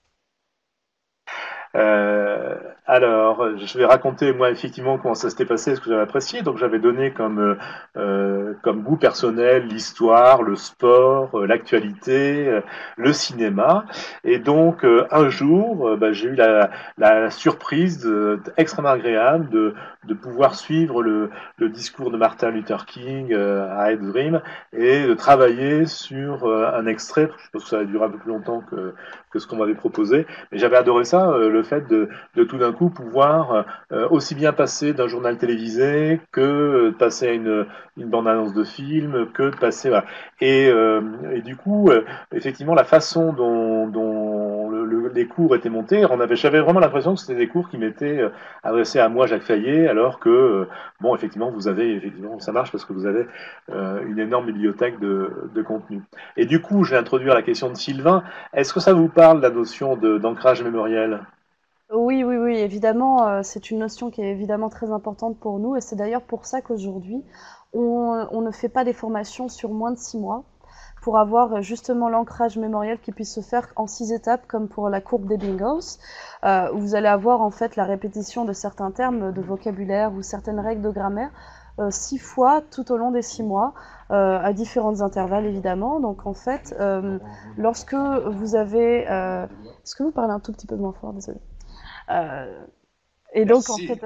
Euh, alors, je vais raconter moi effectivement comment ça s'était passé, ce que j'avais apprécié. Donc, j'avais donné comme euh, euh, comme goût personnel l'histoire, le sport, euh, l'actualité, euh, le cinéma. Et donc, euh, un jour, euh, bah, j'ai eu la, la surprise euh, extrêmement agréable de de pouvoir suivre le le discours de Martin Luther King euh, à Ed Dream et de travailler sur euh, un extrait. Je pense que ça a duré un peu plus longtemps que que ce qu'on m'avait proposé. Mais j'avais adoré ça, euh, le fait de, de tout d'un coup pouvoir euh, aussi bien passer d'un journal télévisé que de passer à une, une bande-annonce de film, que de passer... Voilà. Et, euh, et du coup, euh, effectivement, la façon dont, dont le, le, les cours étaient montés, on avait, j'avais vraiment l'impression que c'était des cours qui m'étaient euh, adressés à moi, Jacques Fayet, alors que, euh, bon, effectivement, vous avez, effectivement, ça marche parce que vous avez euh, une énorme bibliothèque de, de contenu. Et du coup, je vais introduire la question de Sylvain. Est-ce que ça vous parle, la notion de, d'ancrage mémoriel? Oui, oui, oui, évidemment, euh, c'est une notion qui est évidemment très importante pour nous et c'est d'ailleurs pour ça qu'aujourd'hui, on, on ne fait pas des formations sur moins de six mois pour avoir euh, justement l'ancrage mémoriel qui puisse se faire en six étapes comme pour la courbe des bingos, euh, où vous allez avoir en fait la répétition de certains termes de vocabulaire ou certaines règles de grammaire euh, six fois tout au long des six mois, euh, à différents intervalles évidemment. Donc en fait, euh, lorsque vous avez... Euh... Est-ce que vous parlez un tout petit peu moins fort, désolé. Euh, et donc, en Merci. fait,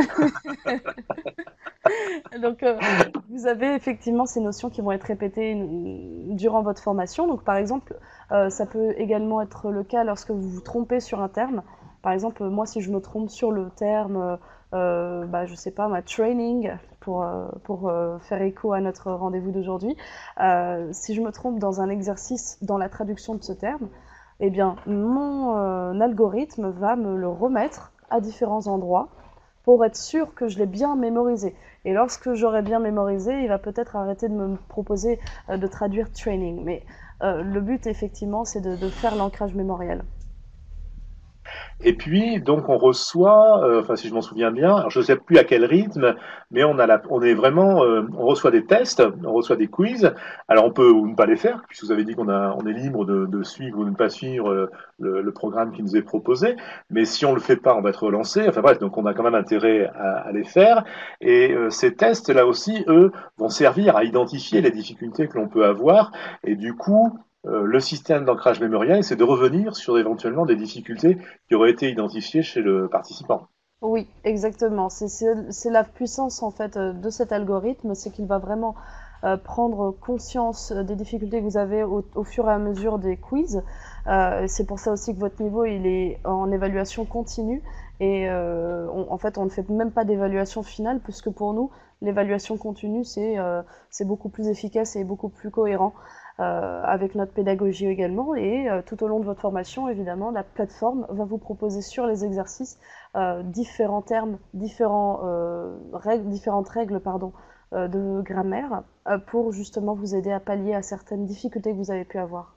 donc, euh, vous avez effectivement ces notions qui vont être répétées euh, durant votre formation. Donc, par exemple, euh, ça peut également être le cas lorsque vous vous trompez sur un terme. Par exemple, moi, si je me trompe sur le terme, euh, bah, je sais pas, ma training, pour, euh, pour euh, faire écho à notre rendez-vous d'aujourd'hui, euh, si je me trompe dans un exercice dans la traduction de ce terme, eh bien, mon euh, algorithme va me le remettre à différents endroits pour être sûr que je l'ai bien mémorisé. Et lorsque j'aurai bien mémorisé, il va peut-être arrêter de me proposer euh, de traduire training. Mais euh, le but, effectivement, c'est de, de faire l'ancrage mémoriel. Et puis, donc, on reçoit, euh, enfin, si je m'en souviens bien, alors je ne sais plus à quel rythme, mais on a la, on est vraiment, euh, on reçoit des tests, on reçoit des quiz. Alors, on peut ou ne pas les faire, puisque vous avez dit qu'on a, on est libre de, de suivre ou de ne pas suivre euh, le, le programme qui nous est proposé. Mais si on le fait pas, on va être relancé. Enfin bref, donc on a quand même intérêt à, à les faire. Et euh, ces tests, là aussi, eux, vont servir à identifier les difficultés que l'on peut avoir. Et du coup, euh, le système d'ancrage mémoriel, c'est de revenir sur éventuellement des difficultés qui auraient été identifiées chez le participant. Oui, exactement. C'est c'est- c'est la puissance en fait euh, de cet algorithme, c'est qu'il va vraiment euh, prendre conscience euh, des difficultés que vous avez au, au fur et à mesure des quiz. Euh, et c'est pour ça aussi que votre niveau il est en évaluation continue et euh, on- en fait on ne fait même pas d'évaluation finale puisque pour nous l'évaluation continue c'est euh, c'est beaucoup plus efficace et beaucoup plus cohérent euh, avec notre pédagogie également et euh, tout au long de votre formation évidemment la plateforme va vous proposer sur les exercices euh, différents termes, différents, euh, règles, différentes règles pardon, euh, de grammaire euh, pour justement vous aider à pallier à certaines difficultés que vous avez pu avoir.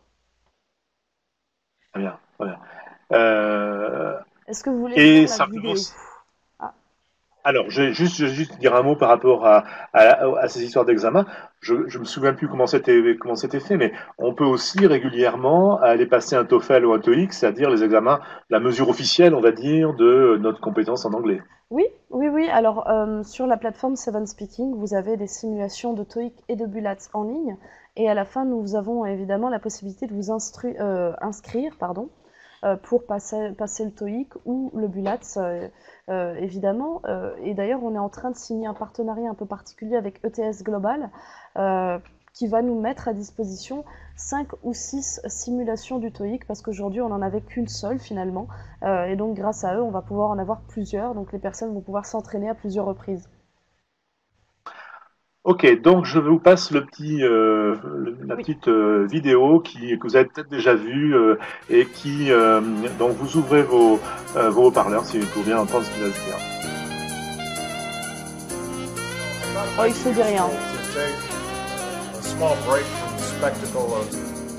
Très bien, très bien. Euh, Est-ce que vous voulez voir et la simplement, vidéo? Ah, alors, je vais juste, je vais juste dire un mot par rapport à, à, à ces histoires d'examen. Je, je me souviens plus comment c'était, comment c'était fait, mais on peut aussi régulièrement aller passer un TOEFL ou un TOEIC, c'est-à-dire les examens, la mesure officielle, on va dire, de notre compétence en anglais. oui, oui, oui. Alors, euh, sur la plateforme Seven Speaking, vous avez des simulations de TOEIC et de BULAT en ligne. Et à la fin, nous avons évidemment la possibilité de vous instru- euh, inscrire pardon, euh, pour passer, passer le TOEIC ou le BULAT, euh, euh, évidemment. Euh, et d'ailleurs, on est en train de signer un partenariat un peu particulier avec E T S Global, euh, qui va nous mettre à disposition cinq ou six simulations du TOEIC, parce qu'aujourd'hui, on n'en avait qu'une seule finalement. Euh, et donc, grâce à eux, on va pouvoir en avoir plusieurs. Donc, les personnes vont pouvoir s'entraîner à plusieurs reprises. Ok, donc je vous passe le petit, euh, le- la Oui. petite euh, vidéo qui, que vous avez peut-être déjà vue euh, et qui, euh, donc vous ouvrez vos, euh, vos haut-parleurs si pour bien entendre ce qu'il va se dire. I thought it Oh, might il be se dit useful rien. to take a small break from the spectacle of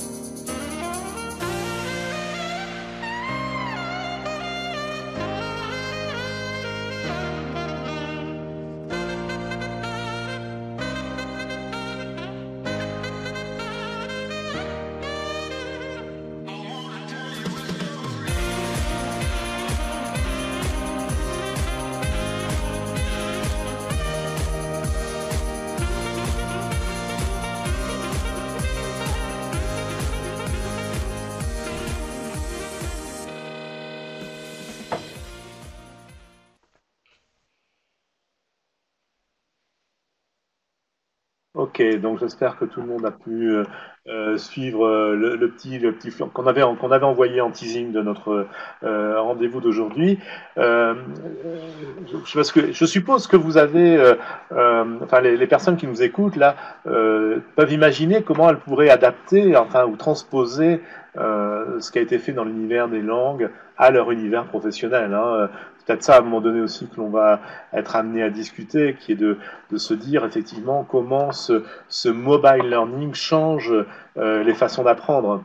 Ok, donc j'espère que tout le monde a pu euh, euh, suivre euh, le, le petit, le petit flan- qu'on avait, qu'on avait envoyé en teasing de notre euh, rendez-vous d'aujourd'hui. Euh, euh, je, parce que je suppose que vous avez, euh, euh, enfin les, les personnes qui nous écoutent là euh, peuvent imaginer comment elles pourraient adapter, enfin ou transposer euh, ce qui a été fait dans l'univers des langues à leur univers professionnel. Hein. C'est peut-être ça à un moment donné aussi que l'on va être amené à discuter, qui est de de se dire effectivement comment ce, ce mobile learning change euh, les façons d'apprendre.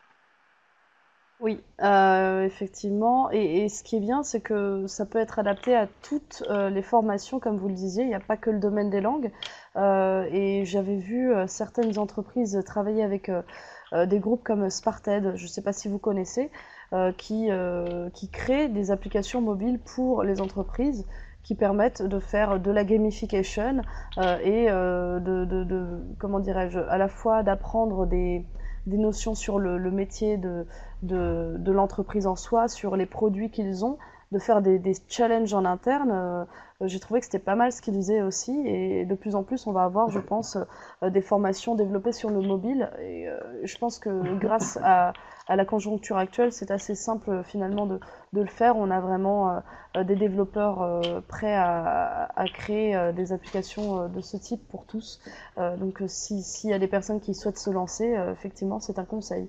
Oui, heu, effectivement et et ce qui est bien, c'est que ça peut être adapté à toutes, heu, les formations comme vous le disiez. Il n'y a pas que le domaine des langues, heu et j'avais vu, heu, certaines entreprises travailler avec, heu heu, des groupes comme Sparted, je ne sais pas si vous connaissez, heu, qui, heu, qui créent des applications mobiles pour les entreprises qui permettent de faire de la gamification, heu et heu, de de de comment dirais-je? À la fois d'apprendre des des notions sur le le métier de de, de l'entreprise en soi, sur les produits qu'ils ont, de faire des, des challenges en interne. Euh, j'ai trouvé que c'était pas mal ce qu'ils disaient aussi, et de plus en plus, on va avoir, je pense, euh, des formations développées sur le mobile. Et euh, je pense que grâce à, à la conjoncture actuelle, c'est assez simple finalement de, de le faire. On a vraiment euh, des développeurs euh, prêts à, à créer euh, des applications euh, de ce type pour tous. Euh, donc, si, s'il y a des personnes qui souhaitent se lancer, euh, effectivement, c'est un conseil.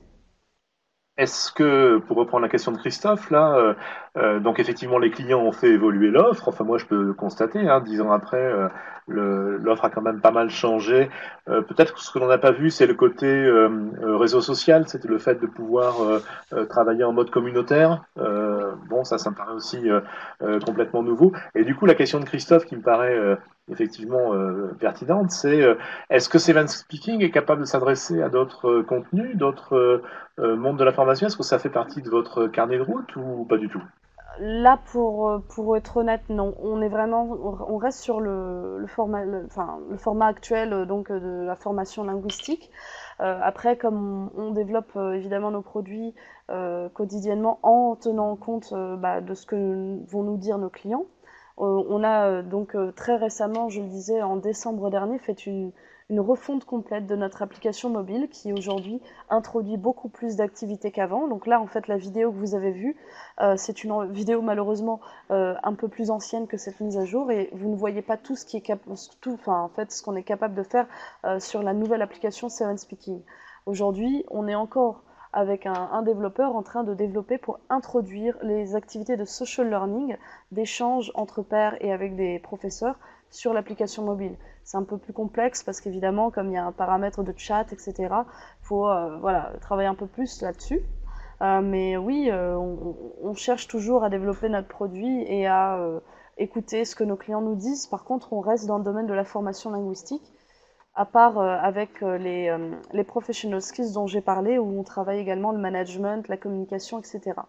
Est-ce que, pour reprendre la question de Christophe, là, euh, euh, donc effectivement les clients ont fait évoluer l'offre, enfin moi je peux le constater, hein, dix ans après, euh, le- l'offre a quand même pas mal changé. Euh, peut-être que ce que l'on n'a pas vu, c'est le côté euh, euh, réseau social, c'était le fait de pouvoir euh, euh, travailler en mode communautaire. Euh, bon, ça, ça me paraît aussi euh, euh, complètement nouveau. Et du coup, la question de Christophe qui me paraît euh, effectivement euh, pertinente, c'est euh, est-ce que Seven Speaking est capable de s'adresser à d'autres euh, contenus, d'autres euh, euh, monde de la formation, est-ce que ça fait partie de votre carnet de route ou pas du tout? Là, pour, euh, pour être honnête, non. On est vraiment, on reste sur le, le format, le, enfin, le format actuel euh, donc euh, de la formation linguistique. Euh, après, comme on, on développe euh, évidemment nos produits euh, quotidiennement en tenant compte euh, bah, de ce que vont nous dire nos clients, euh, on a euh, donc euh, très récemment, je le disais, en décembre dernier, fait une, une refonte complète de notre application mobile qui aujourd'hui introduit beaucoup plus d'activités qu'avant. Donc là, en fait, la vidéo que vous avez vue, euh, c'est une vidéo malheureusement euh, un peu plus ancienne que cette mise à jour et vous ne voyez pas tout ce qui est cap tout, enfin en fait ce qu'on est capable de faire euh, sur la nouvelle application Seven Speaking. Aujourd'hui, on est encore avec un, un développeur en train de développer pour introduire les activités de social learning, d'échange entre pairs et avec des professeurs sur l'application mobile. C'est un peu plus complexe parce qu'évidemment, comme il y a un paramètre de chat, et cetera, il faut euh, voilà, travailler un peu plus là-dessus. Euh, mais oui, euh, on, on cherche toujours à développer notre produit et à euh, écouter ce que nos clients nous disent. Par contre, on reste dans le domaine de la formation linguistique, à part euh, avec euh, les, euh, les professional skills dont j'ai parlé, où on travaille également le management, la communication, et cetera.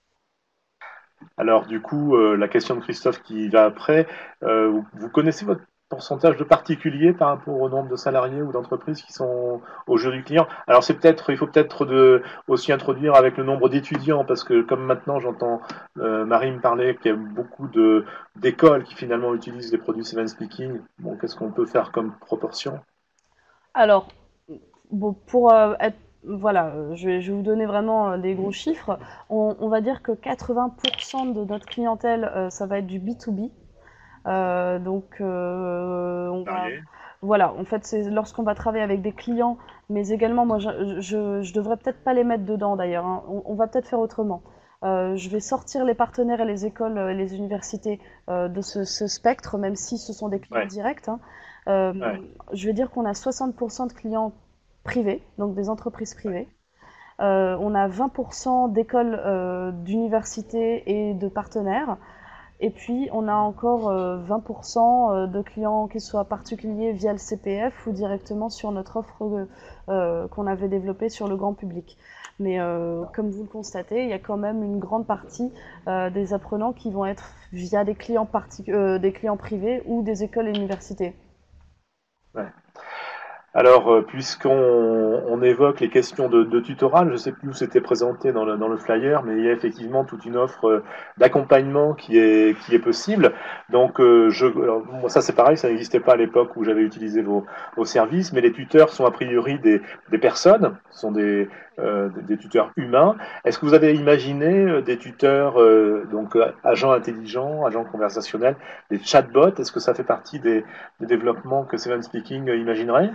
Alors du coup, euh, la question de Christophe qui va après, euh, vous, vous connaissez votre pourcentage de particuliers par rapport au nombre de salariés ou d'entreprises qui sont au jeu du client? Alors c'est peut-être, il faut peut-être de, aussi introduire avec le nombre d'étudiants, parce que comme maintenant j'entends euh, Marie me parler qu'il y a beaucoup de d'écoles qui finalement utilisent les produits Seven Speaking. Bon, qu'est-ce qu'on peut faire comme proportion? Alors, bon, pour euh, être, voilà, euh, je vais, je vais vous donner vraiment euh, des gros chiffres. On, on va dire que quatre-vingts pour cent de notre clientèle, euh, ça va être du B deux B. Euh, donc, euh, on va Salariés. Voilà, en fait, c'est lorsqu'on va travailler avec des clients, mais également, moi, je, je, je devrais peut-être pas les mettre dedans d'ailleurs, hein. On, on va peut-être faire autrement. Euh, je vais sortir les partenaires et les écoles euh, et les universités euh, de ce, ce spectre, même si ce sont des clients Ouais, directs, hein. Euh, ouais, je vais dire qu'on a soixante pour cent de clients privés, donc des entreprises privées. Euh, on a vingt pour cent d'écoles, euh, d'universités et de partenaires. Et puis, on a encore euh, vingt pour cent euh, de clients, qu'ils soient particuliers via le C P F ou directement sur notre offre euh, euh, qu'on avait développée sur le grand public. Mais euh, comme vous le constatez, il y a quand même une grande partie euh, des apprenants qui vont être via des clients, partic- euh, des clients privés ou des écoles et universités. ouais. Alors, euh, puisqu'on on évoque les questions de, de tutorat, je ne sais plus où c'était présenté dans le, dans le flyer, mais il y a effectivement toute une offre euh, d'accompagnement qui est, qui est possible. Donc, euh, je, alors, moi, ça c'est pareil, ça n'existait pas à l'époque où j'avais utilisé vos, vos services, mais les tuteurs sont a priori des, des personnes, sont des, euh, des, des tuteurs humains. Est-ce que vous avez imaginé euh, des tuteurs, euh, donc euh, agents intelligents, agents conversationnels, des chatbots? Est-ce que ça fait partie des, des développements que Seven Speaking euh, imaginerait?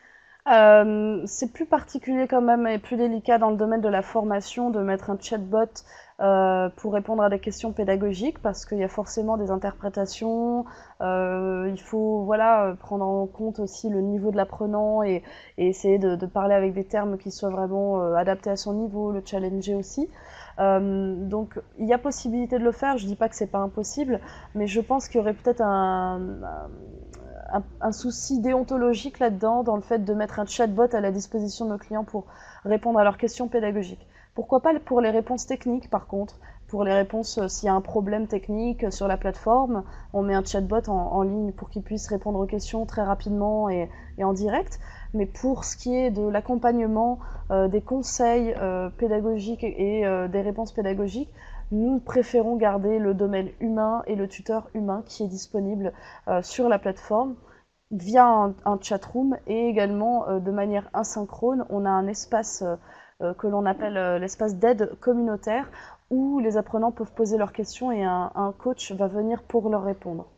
Euh, c'est plus particulier quand même et plus délicat dans le domaine de la formation de mettre un chatbot euh, pour répondre à des questions pédagogiques parce qu'il y a forcément des interprétations. Euh, il faut voilà prendre en compte aussi le niveau de l'apprenant et, et essayer de, de parler avec des termes qui soient vraiment euh, adaptés à son niveau, le challenger aussi. Euh, donc il y a possibilité de le faire. Je dis pas que c'est pas impossible, mais je pense qu'il y aurait peut-être un, un un, un souci déontologique là-dedans, dans le fait de mettre un chatbot à la disposition de nos clients pour répondre à leurs questions pédagogiques. Pourquoi pas pour les réponses techniques, par contre? Pour les réponses, euh, s'il y a un problème technique euh, sur la plateforme, on met un chatbot en, en ligne pour qu'il puisse répondre aux questions très rapidement et, et en direct. Mais pour ce qui est de l'accompagnement, euh, des conseils euh, pédagogiques et euh, des réponses pédagogiques, nous préférons garder le domaine humain et le tuteur humain qui est disponible euh, sur la plateforme via un, un chat room et également euh, de manière asynchrone. On a un espace euh, euh, que l'on appelle euh, l'espace d'aide communautaire où les apprenants peuvent poser leurs questions et un, un coach va venir pour leur répondre.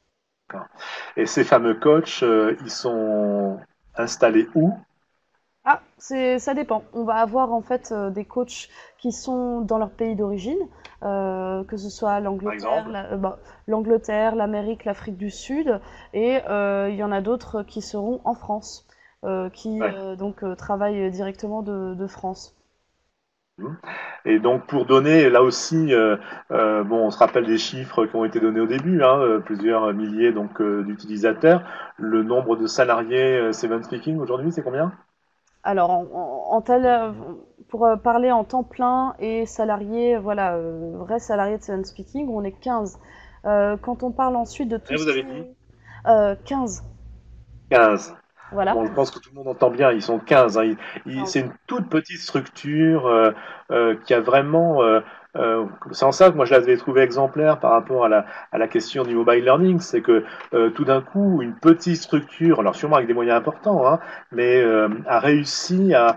Et ces fameux coachs, euh, ils sont installés où? Ah, c'est, ça dépend. On va avoir en fait euh, des coachs qui sont dans leur pays d'origine, euh, que ce soit Par l'Angleterre, exemple? la- euh, bah, l'Angleterre, l'Amérique, l'Afrique du Sud, et euh, il y en a d'autres qui seront en France, euh, qui Ouais. euh, donc euh, travaillent directement de, de France. Mhm. Et donc pour donner, là aussi, euh, euh, bon, on se rappelle des chiffres qui ont été donnés au début, hein, euh, plusieurs milliers donc euh, d'utilisateurs. Le nombre de salariés euh, Seven Speaking aujourd'hui, c'est combien? Alors, en, en- en tel, euh, pour euh, parler en temps plein et salarié, voilà, euh, vrai salarié de Seven Speaking, on est quinze. Euh, quand on parle ensuite de tout Et ce vous qui avez dit est euh, quinze, quinze. voilà. Bon, je pense que tout le monde entend bien, ils sont quinze, hein. Ils- ils- c'est une toute petite structure euh, euh, qui a vraiment... euh, euh, c'est en ça que moi je l'avais trouvé exemplaire par rapport à la, à la question du mobile learning, c'est que euh, tout d'un coup, une petite structure, alors sûrement avec des moyens importants, hein, mais euh, a réussi à,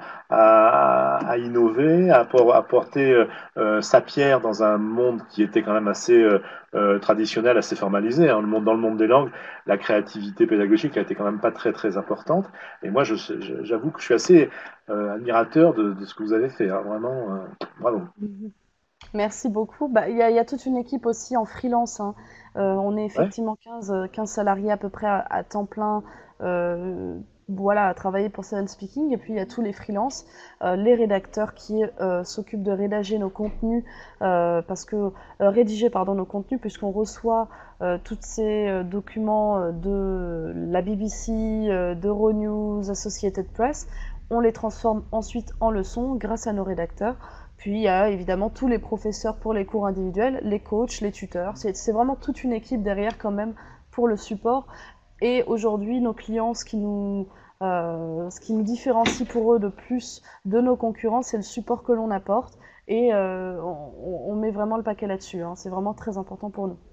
à, à innover, à appor- apporter euh, euh, sa pierre dans un monde qui était quand même assez euh, euh, traditionnel, assez formalisé, hein. Le monde, dans le monde des langues, la créativité pédagogique a été quand même pas très très importante. Et moi, je, je- j'avoue que je suis assez euh, admirateur de, de ce que vous avez fait, hein. Vraiment, euh, bravo. Mhm. Merci beaucoup. Bah, il y a, il y a toute une équipe aussi en freelance, hein. Euh, on est Ouais, effectivement quinze, euh, quinze salariés à peu près à, à temps plein, euh, voilà, à travailler pour Seven Speaking. Et puis il y a tous les freelances, euh, les rédacteurs qui euh, s'occupent de rédiger nos contenus, euh, parce que euh, rédiger pardon nos contenus, puisqu'on reçoit euh, tous ces euh, documents euh, de la B B C, euh, d'Euronews, Associated Press. On les transforme ensuite en leçons grâce à nos rédacteurs. Puis il y a évidemment tous les professeurs pour les cours individuels, les coachs, les tuteurs. C'est c'est vraiment toute une équipe derrière quand même pour le support. Et aujourd'hui, nos clients, ce qui nous, euh, ce qui nous différencie pour eux de plus de nos concurrents, c'est le support que l'on apporte. Et euh, on, on met vraiment le paquet là-dessus, hein. C'est vraiment très important pour nous.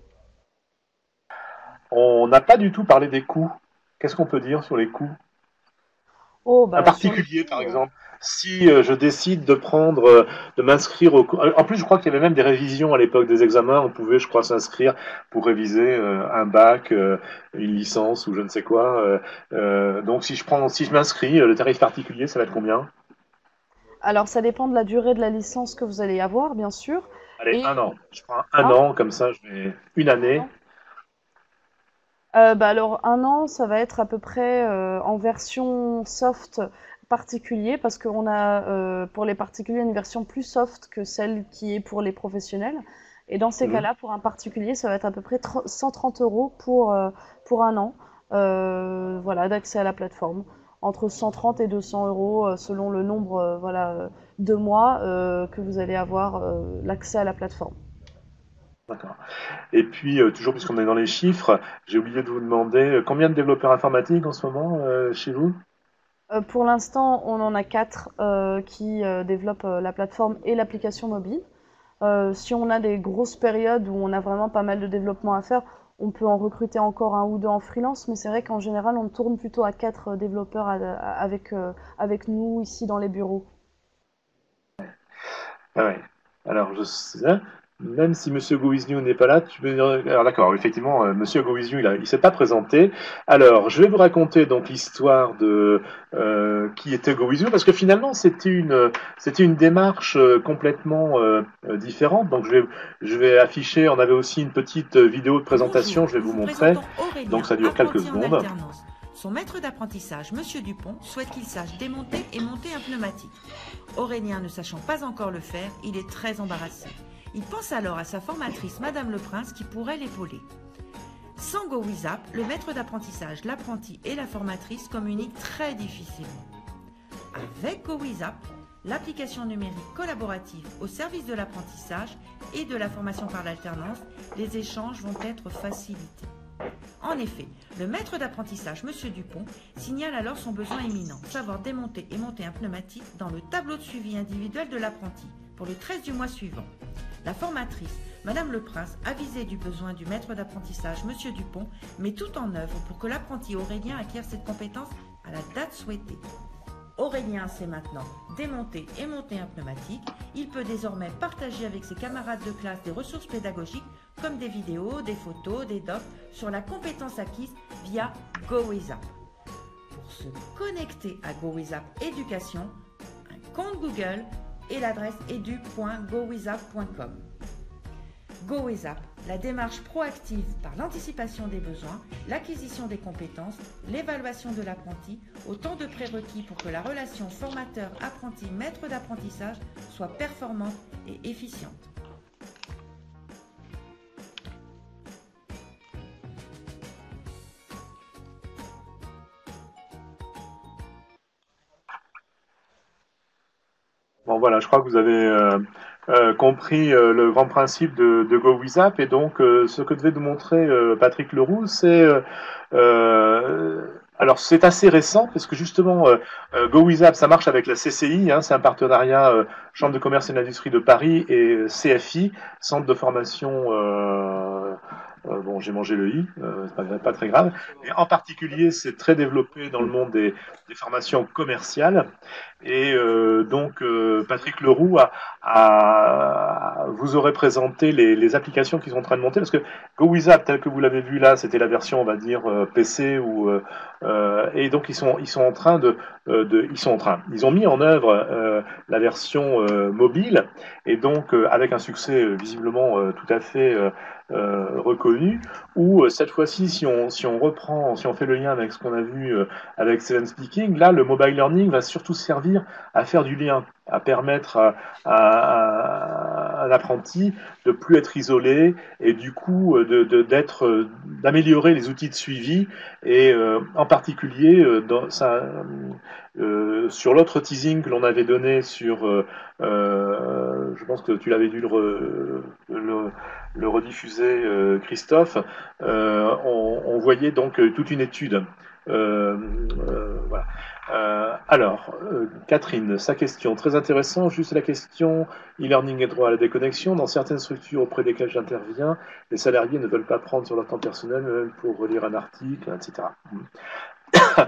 on n'a pas du tout parlé des coûts. Qu'est-ce qu'on peut dire sur les coûts? Oh, Un bah sur le particulier, par coup, euh, exemple, si euh, je décide de prendre, euh, de m'inscrire au cours. En plus, je crois qu'il y avait même des révisions à l'époque des examens. On pouvait, je crois, s'inscrire pour réviser euh, un bac, euh, une licence ou je ne sais quoi. Euh, euh, donc, si je prends, si je m'inscris, euh, le tarif particulier, ça va être combien? alors ça dépend de la durée de la licence que vous allez avoir, bien sûr. Allez, Et un an. Je prends un un, an, comme ça, je vais une un année. an. Euh, bah alors un an, ça va être à peu près euh, en version soft particulier, parce qu'on a euh, pour les particuliers une version plus soft que celle qui est pour les professionnels. Et dans ces Mhm. cas-là, pour un particulier, ça va être à peu près tr- cent trente euros pour, euh, pour un an, euh, voilà, d'accès à la plateforme. Entre cent trente et deux cents euros euh, selon le nombre euh, voilà, euh, de mois euh, que vous allez avoir euh, l'accès à la plateforme. D'accord. Et puis, euh, toujours puisqu'on est dans les chiffres, j'ai oublié de vous demander euh, combien de développeurs informatiques en ce moment euh, chez vous? Euh, pour l'instant, on en a quatre euh, qui euh, développent euh, la plateforme et l'application mobile. Euh, si on a des grosses périodes où on a vraiment pas mal de développement à faire, on peut en recruter encore un ou deux en freelance, mais c'est vrai qu'en général, on tourne plutôt à quatre euh, développeurs à- à- avec, euh, avec nous ici dans les bureaux. Ah ouais. Alors, je sais, même si Monsieur Goiznou n'est pas là, tu peux dire... Alors d'accord, effectivement, euh, Monsieur Goiznou, il a, il s'est pas présenté. Alors, je vais vous raconter donc l'histoire de euh, qui était Goiznou, parce que finalement, c'était une, c'était une démarche euh, complètement euh, euh, différente. Donc, je vais, je vais afficher. On avait aussi une petite euh, vidéo de Bonjour, présentation. Je vais nous vous vous montrer. présentons Donc, Aurélien, ça dure quelques apprenti en secondes. alternance. Son maître d'apprentissage, Monsieur Dupont, souhaite qu'il sache démonter et monter un pneumatique. Aurélien ne sachant pas encore le faire, il est très embarrassé. Il pense alors à sa formatrice, Madame Le Prince, qui pourrait l'épauler. Sans GoWizApp, le maître d'apprentissage, l'apprenti et la formatrice communiquent très difficilement. Avec GoWizApp, l'application numérique collaborative au service de l'apprentissage et de la formation par l'alternance, les échanges vont être facilités. En effet, le maître d'apprentissage, Monsieur Dupont, signale alors son besoin imminent, savoir démonter et monter un pneumatique dans le tableau de suivi individuel de l'apprenti pour le treize du mois suivant. La formatrice, Madame Le Prince, avisée du besoin du maître d'apprentissage, Monsieur Dupont, met tout en œuvre pour que l'apprenti Aurélien acquiert cette compétence à la date souhaitée. Aurélien sait maintenant démonter et monter un pneumatique. Il peut désormais partager avec ses camarades de classe des ressources pédagogiques comme des vidéos, des photos, des docs sur la compétence acquise via GoWizApp. Pour se connecter à GoWizApp Éducation, un compte Google et l'adresse edu point gowizap point com. GoWizApp, la démarche proactive par l'anticipation des besoins, l'acquisition des compétences, l'évaluation de l'apprenti, autant de prérequis pour que la relation formateur-apprenti-maître d'apprentissage soit performante et efficiente. Bon voilà, je crois que vous avez euh, euh, compris euh, le grand principe de, de GoWizApp et donc euh, ce que devait nous montrer euh, Patrick Leroux, c'est euh, euh, alors c'est assez récent parce que justement euh, euh, GoWizApp ça marche avec la C C I, hein, c'est un partenariat euh, Chambre de commerce et d'industrie de Paris et C F I, Centre de formation. Euh, euh, bon, j'ai mangé le i, euh, c'est pas, pas très grave. Mais en particulier, c'est très développé dans le monde des, des formations commerciales. Et euh, donc, euh, Patrick Leroux a, a- vous aurait présenté les, les applications qu'ils sont en train de monter, parce que GoWizApp, tel que vous l'avez vu là, c'était la version, on va dire, euh, P C, ou, euh, euh, et donc ils sont, ils sont en train de, euh, de, ils sont en train, ils ont mis en œuvre euh, la version euh, mobile, et donc euh, avec un succès euh, visiblement euh, tout à fait euh, euh, reconnu, où euh, cette fois-ci, si on, si on reprend, si on fait le lien avec ce qu'on a vu euh, avec Seven Speaking, là, le mobile learning va surtout servir à faire du lien, à permettre à, à, à un apprenti de plus être isolé et du coup de, de, d'être, d'améliorer les outils de suivi et euh, en particulier euh, dans, ça, euh, sur l'autre teasing que l'on avait donné sur, euh, euh, je pense que tu l'avais dû le, re, le, le rediffuser, euh, Christophe, euh, on, on voyait donc toute une étude. Euh, euh, voilà. Euh, alors, euh, Catherine, sa question, très intéressant, juste la question, e-learning et droit à la déconnexion. Dans certaines structures auprès desquelles j'interviens, les salariés ne veulent pas prendre sur leur temps personnel même pour relire un article, et cetera.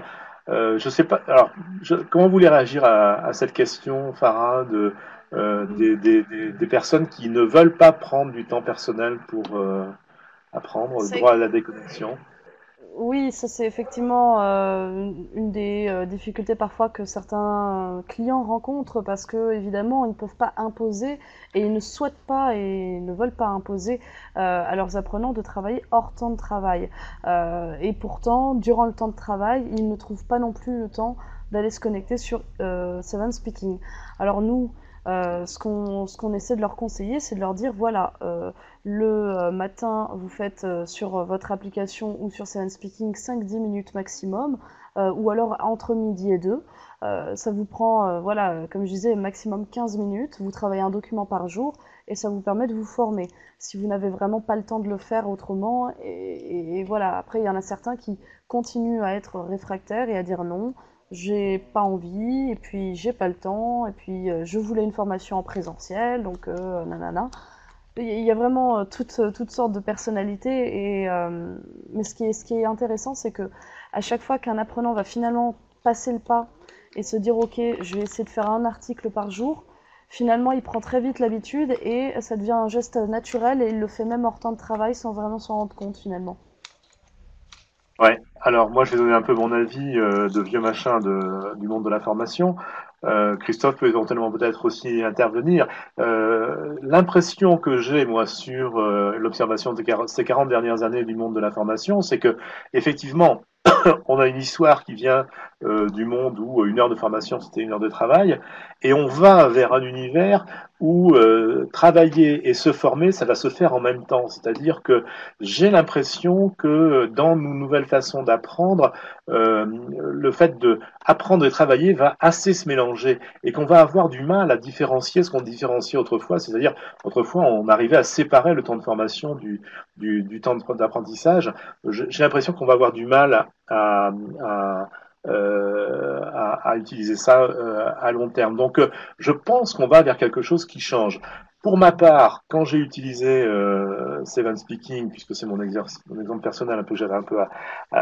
Euh, je sais pas. Alors, je- comment vous voulez réagir à, à cette question, Farah, de, euh, des, des, des, des personnes qui ne veulent pas prendre du temps personnel pour euh, apprendre, C'est droit à la déconnexion? Oui, ça c'est effectivement euh, une des euh, difficultés parfois que certains euh, clients rencontrent parce que évidemment ils ne peuvent pas imposer et ils ne souhaitent pas et ne veulent pas imposer euh, à leurs apprenants de travailler hors temps de travail. Euh, et pourtant, durant le temps de travail, ils ne trouvent pas non plus le temps d'aller se connecter sur euh, Seven Speaking. Alors nous, euh, ce qu'on ce qu'on essaie de leur conseiller, c'est de leur dire voilà. Euh, le euh, matin, vous faites euh, sur euh, votre application ou sur Seven Speaking cinq dix minutes maximum, euh, ou alors entre midi et deux. Euh, ça vous prend, euh, voilà, euh, comme je disais, maximum quinze minutes. Vous travaillez un document par jour et ça vous permet de vous former. Si vous n'avez vraiment pas le temps de le faire autrement, et, et- et voilà, après il y en a certains qui continuent à être réfractaires et à dire non, j'ai pas envie, et puis j'ai pas le temps, et puis euh, je voulais une formation en présentiel, donc euh, nanana. Il y a vraiment euh, toutes, euh, toutes sortes de personnalités. Et, euh, mais ce qui est, ce qui est intéressant, c'est que à chaque fois qu'un apprenant va finalement passer le pas et se dire ok, je vais essayer de faire un article par jour, finalement il prend très vite l'habitude et ça devient un geste naturel et il le fait même hors temps de travail sans vraiment s'en rendre compte finalement. Ouais. Alors moi, je vais donner un peu mon avis euh, de vieux machin de, du monde de la formation. Euh, Christophe peut éventuellement peut-être aussi intervenir. Euh, l'impression que j'ai moi sur euh, l'observation de ces quarante dernières années du monde de la formation, c'est que effectivement, on a une histoire qui vient euh, du monde où une heure de formation c'était une heure de travail, et on va vers un univers où euh, travailler et se former, ça va se faire en même temps. C'est-à-dire que j'ai l'impression que dans nos nouvelles façons d'apprendre, euh, le fait de apprendre et travailler va assez se mélanger et qu'on va avoir du mal à différencier ce qu'on différenciait autrefois. C'est-à-dire, autrefois, on arrivait à séparer le temps de formation du, du, du temps d'apprentissage. J'ai l'impression qu'on va avoir du mal à, à, à euh, à, à, utiliser ça euh, à long terme. Donc, euh, je pense qu'on va vers quelque chose qui change. Pour ma part, quand j'ai utilisé euh, Seven Speaking, puisque c'est mon, mon exemple personnel, un peu j'avais un peu à,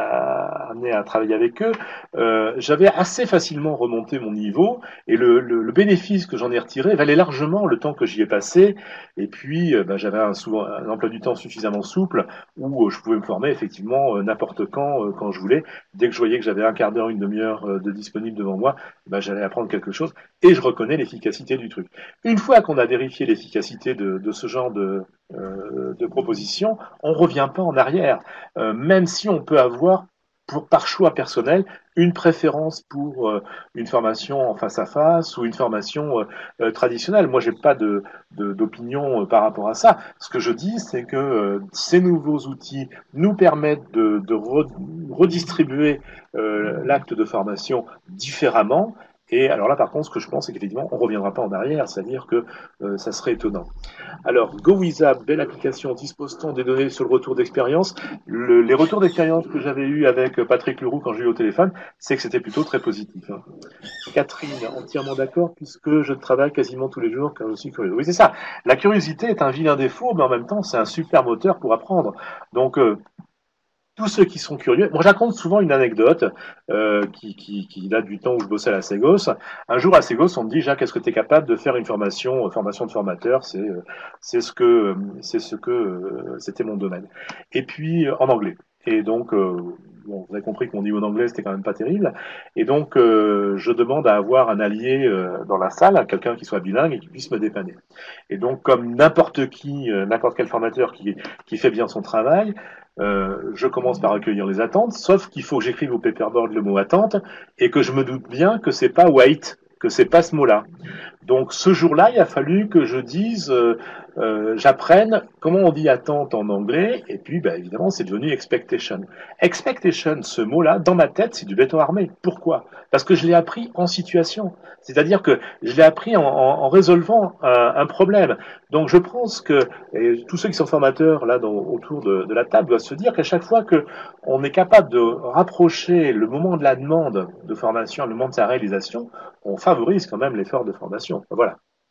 à, amené à travailler avec eux, euh, j'avais assez facilement remonté mon niveau et le, le, le bénéfice que j'en ai retiré valait largement le temps que j'y ai passé. Et puis, euh, ben, j'avais un, souvent un emploi du temps suffisamment souple où euh, je pouvais me former effectivement euh, n'importe quand, euh, quand je voulais. Dès que je voyais que j'avais un quart d'heure, une demi-heure euh, de disponible devant moi, ben, j'allais apprendre quelque chose et je reconnais l'efficacité du truc. Une fois qu'on a vérifié l'efficacité de, de ce genre de, euh, de proposition, on ne revient pas en arrière, euh, même si on peut avoir, pour, par choix personnel, une préférence pour euh, une formation en face à face ou une formation euh, euh, traditionnelle. Moi, j'ai pas de, de, d'opinion euh, par rapport à ça. Ce que je dis, c'est que euh, ces nouveaux outils nous permettent de, de re, redistribuer euh, l'acte de formation différemment. Et alors là, par contre, ce que je pense, c'est qu'effectivement, on ne reviendra pas en arrière, c'est-à-dire que euh, ça serait étonnant. Alors, GoWizApp, belle application, dispose-t-on des données sur le retour d'expérience? le, Les retours d'expérience que j'avais eus avec Patrick Leroux quand j'ai eu au téléphone, c'est que c'était plutôt très positif. Hein. Catherine, entièrement d'accord, puisque je travaille quasiment tous les jours, car je suis curieux. Oui, c'est ça. La curiosité est un vilain défaut, mais en même temps, c'est un super moteur pour apprendre. Donc, euh, tous ceux qui sont curieux. Moi, je raconte souvent une anecdote euh, qui, qui, qui date du temps où je bossais à la Ségos. Un jour à Ségos, on me dit, Jacques, est-ce que tu es capable de faire une formation, euh, formation de formateur? C'est euh, c'est ce que euh, c'est ce que euh, c'était mon domaine. Et puis euh, en anglais. Et donc, euh, bon, vous avez compris que mon niveau d'anglais c'était quand même pas terrible. Et donc, euh, je demande à avoir un allié euh, dans la salle, quelqu'un qui soit bilingue et qui puisse me dépanner. Et donc, comme n'importe qui, euh, n'importe quel formateur qui qui fait bien son travail. Euh, je commence par recueillir les attentes, sauf qu'il faut que j'écrive au paperboard le mot attente et que je me doute bien que c'est pas wait, que c'est pas ce mot-là. Donc ce jour-là, il a fallu que je dise, euh, euh, j'apprenne comment on dit attente en anglais, et puis bah, évidemment c'est devenu expectation. Expectation, ce mot-là, dans ma tête, c'est du béton armé. Pourquoi? Parce que je l'ai appris en situation. C'est-à-dire que je l'ai appris en, en, en résolvant un, un, problème. Donc je pense que et tous ceux qui sont formateurs là dans, autour de, de la table doivent se dire qu'à chaque fois que on est capable de rapprocher le moment de la demande de formation, le moment de sa réalisation, on favorise quand même l'effort de formation. Voilà.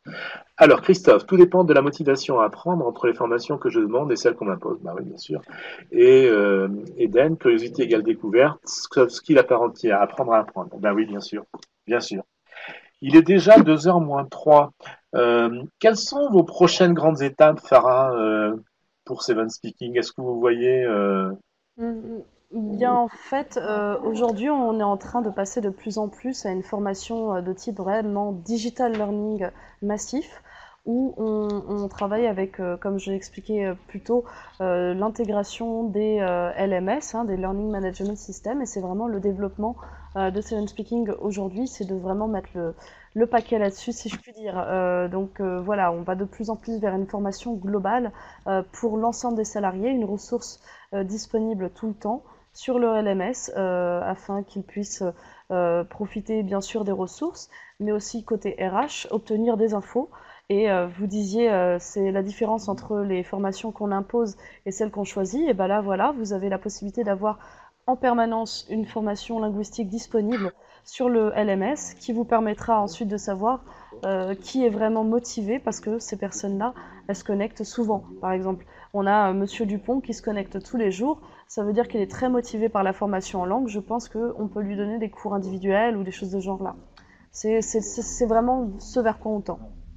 Alors, Christophe, tout dépend de la motivation à apprendre entre les formations que je demande et celles qu'on m'impose. Bah oui, bien sûr. Et euh, Eden, curiosité égale découverte, soft skill à part entière, apprendre à apprendre. Bah oui, bien sûr. Bien sûr. Il est déjà deux heures moins trois. Euh, quelles sont vos prochaines grandes étapes, Farah, euh, pour Seven Speaking? Est-ce que vous voyez... euh, Mhm. Bien, en fait, euh, aujourd'hui, on est en train de passer de plus en plus à une formation euh, de type vraiment digital learning massif, où on, on travaille avec, euh, comme je l'ai expliqué euh, plus tôt, euh, l'intégration des euh, L M S, hein, des Learning Management Systems, et c'est vraiment le développement euh, de Seven Speaking aujourd'hui, c'est de vraiment mettre le, le paquet là-dessus, si je puis dire. Euh, donc euh, voilà, on va de plus en plus vers une formation globale euh, pour l'ensemble des salariés, une ressource euh, disponible tout le temps sur le L M S euh, afin qu'ils puissent euh, profiter bien sûr des ressources, mais aussi côté R H, obtenir des infos. Et euh, vous disiez, euh, c'est la différence entre les formations qu'on impose et celles qu'on choisit. Et ben là, voilà, vous avez la possibilité d'avoir en permanence une formation linguistique disponible sur le L M S qui vous permettra ensuite de savoir euh, qui est vraiment motivé parce que ces personnes-là, elles se connectent souvent. Par exemple, on a euh, Monsieur Dupont qui se connecte tous les jours. Ça veut dire qu'il est très motivé par la formation en langue. Je pense qu'on peut lui donner des cours individuels ou des choses de ce genre-là. C'est, c'est, c'est vraiment ce vers quoi on tend.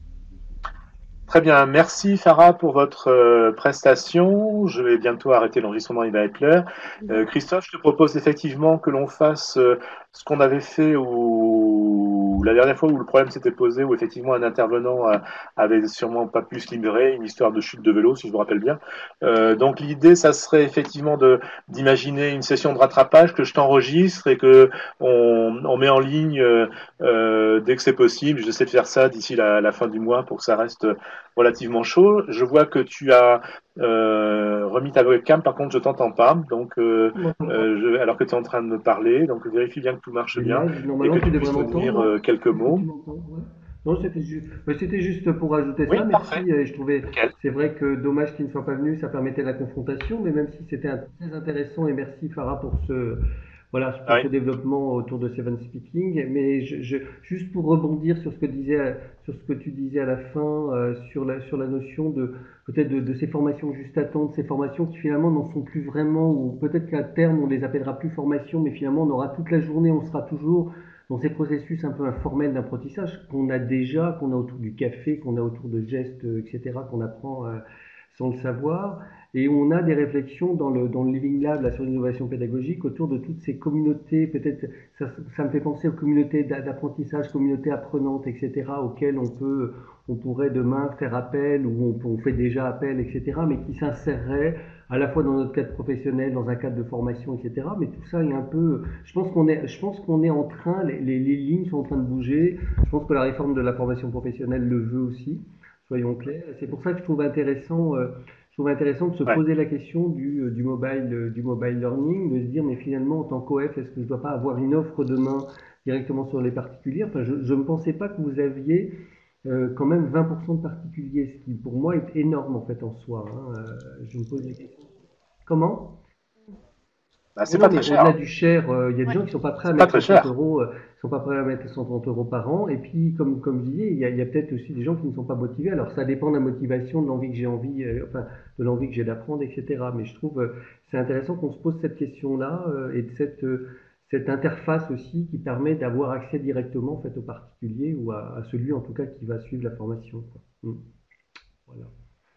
Très bien, merci Farah pour votre euh, prestation. Je vais bientôt arrêter l'enregistrement, il va être l'heure. Euh, Christophe, je te propose effectivement que l'on fasse euh, ce qu'on avait fait où, la dernière fois où le problème s'était posé, où effectivement un intervenant euh, avait sûrement pas pu se libérer, une histoire de chute de vélo, si je me rappelle bien. Euh, donc l'idée, ça serait effectivement de d'imaginer une session de rattrapage que je t'enregistre et que on, on met en ligne euh, euh, dès que c'est possible. J'essaie de faire ça d'ici la, la fin du mois pour que ça reste relativement chaud. Je vois que tu as euh, remis ta webcam, par contre je t'entends pas, donc euh, euh, je, alors que tu es en train de me parler, donc vérifie bien que tout marche bien Génial. et Normalement, que tu tu devrais puisses me m'entendre, dire non? euh, quelques Est-ce que mots. tu m'entends? Ouais. Non, c'était juste, ouais, c'était juste pour ajouter Oui, ça. parfait. Merci. Et je trouvais, Nickel. c'est vrai que dommage qu'il ne soit pas venu, ça permettait la confrontation, mais même si c'était un- très intéressant, et merci Farah pour ce, voilà, Ah pour oui. ce développement autour de Seven Speaking. Mais je, je- juste pour rebondir sur ce que disait, sur ce que tu disais à la fin, euh, sur la, sur la notion de, peut-être de, de ces formations juste à temps, de ces formations qui finalement n'en sont plus vraiment, ou peut-être qu'à terme on les appellera plus formations, mais finalement on aura toute la journée, on sera toujours dans ces processus un peu informels d'apprentissage qu'on a déjà, qu'on a autour du café, qu'on a autour de gestes, euh, et cetera, qu'on apprend euh, sans le savoir. Et on a des réflexions dans le, dans le Living Lab là, sur l'innovation pédagogique autour de toutes ces communautés, peut-être ça, ça me fait penser aux communautés d'apprentissage, communautés apprenantes, et cetera, auxquelles on peut, on pourrait demain faire appel, ou on, on fait déjà appel, et cetera, mais qui s'inséreraient à la fois dans notre cadre professionnel, dans un cadre de formation, et cetera. Mais tout ça est un peu, je pense qu'on est, je pense qu'on est en train, les, les, les lignes sont en train de bouger. Je pense que la réforme de la formation professionnelle le veut aussi. Soyons clairs. C'est pour ça que je trouve intéressant, euh, je trouve intéressant de se Ouais. poser la question du, euh, du mobile, euh, du mobile learning, de se dire mais finalement en tant qu'O F, est-ce que je ne dois pas avoir une offre demain directement sur les particuliers? Enfin, je ne pensais pas que vous aviez euh, quand même vingt pour cent de particuliers, ce qui pour moi est énorme en fait en soi. Hein. Euh, je me pose la question. Comment? Bah, Mais c'est non, pas très mais cher, au-delà hein. du cher, euh, il y a des Ouais. gens qui sont pas prêts à C'est pas mettre très cent trente cher. euros, euh, sont pas prêts à mettre cent trente euros par an. Et puis, comme, comme je disais, il y a, il y a peut-être aussi des gens qui ne sont pas motivés. Alors, ça dépend de la motivation, de l'envie que j'ai envie, euh, enfin, de l'envie que j'ai d'apprendre, et cetera. Mais je trouve, euh, c'est intéressant qu'on se pose cette question-là, euh, et de cette, euh, cette interface aussi qui permet d'avoir accès directement, en fait, au particulier ou à, à celui, en tout cas, qui va suivre la formation, quoi. Mm. Voilà.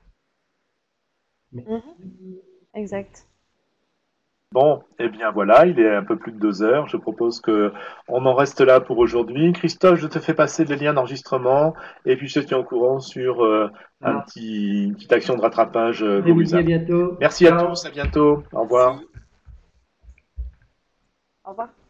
Mhm. Merci. Exact. Bon, eh bien voilà, il est un peu plus de deux heures. Je propose que on en reste là pour aujourd'hui. Christophe, je te fais passer les liens d'enregistrement et puis je te tiens au courant sur euh, Ça un marche. petit, une petite action de rattrapage euh, Allez, Midi, à GoWizApp. bientôt. Merci à Ciao. tous, à bientôt. Au revoir. Merci. Au revoir.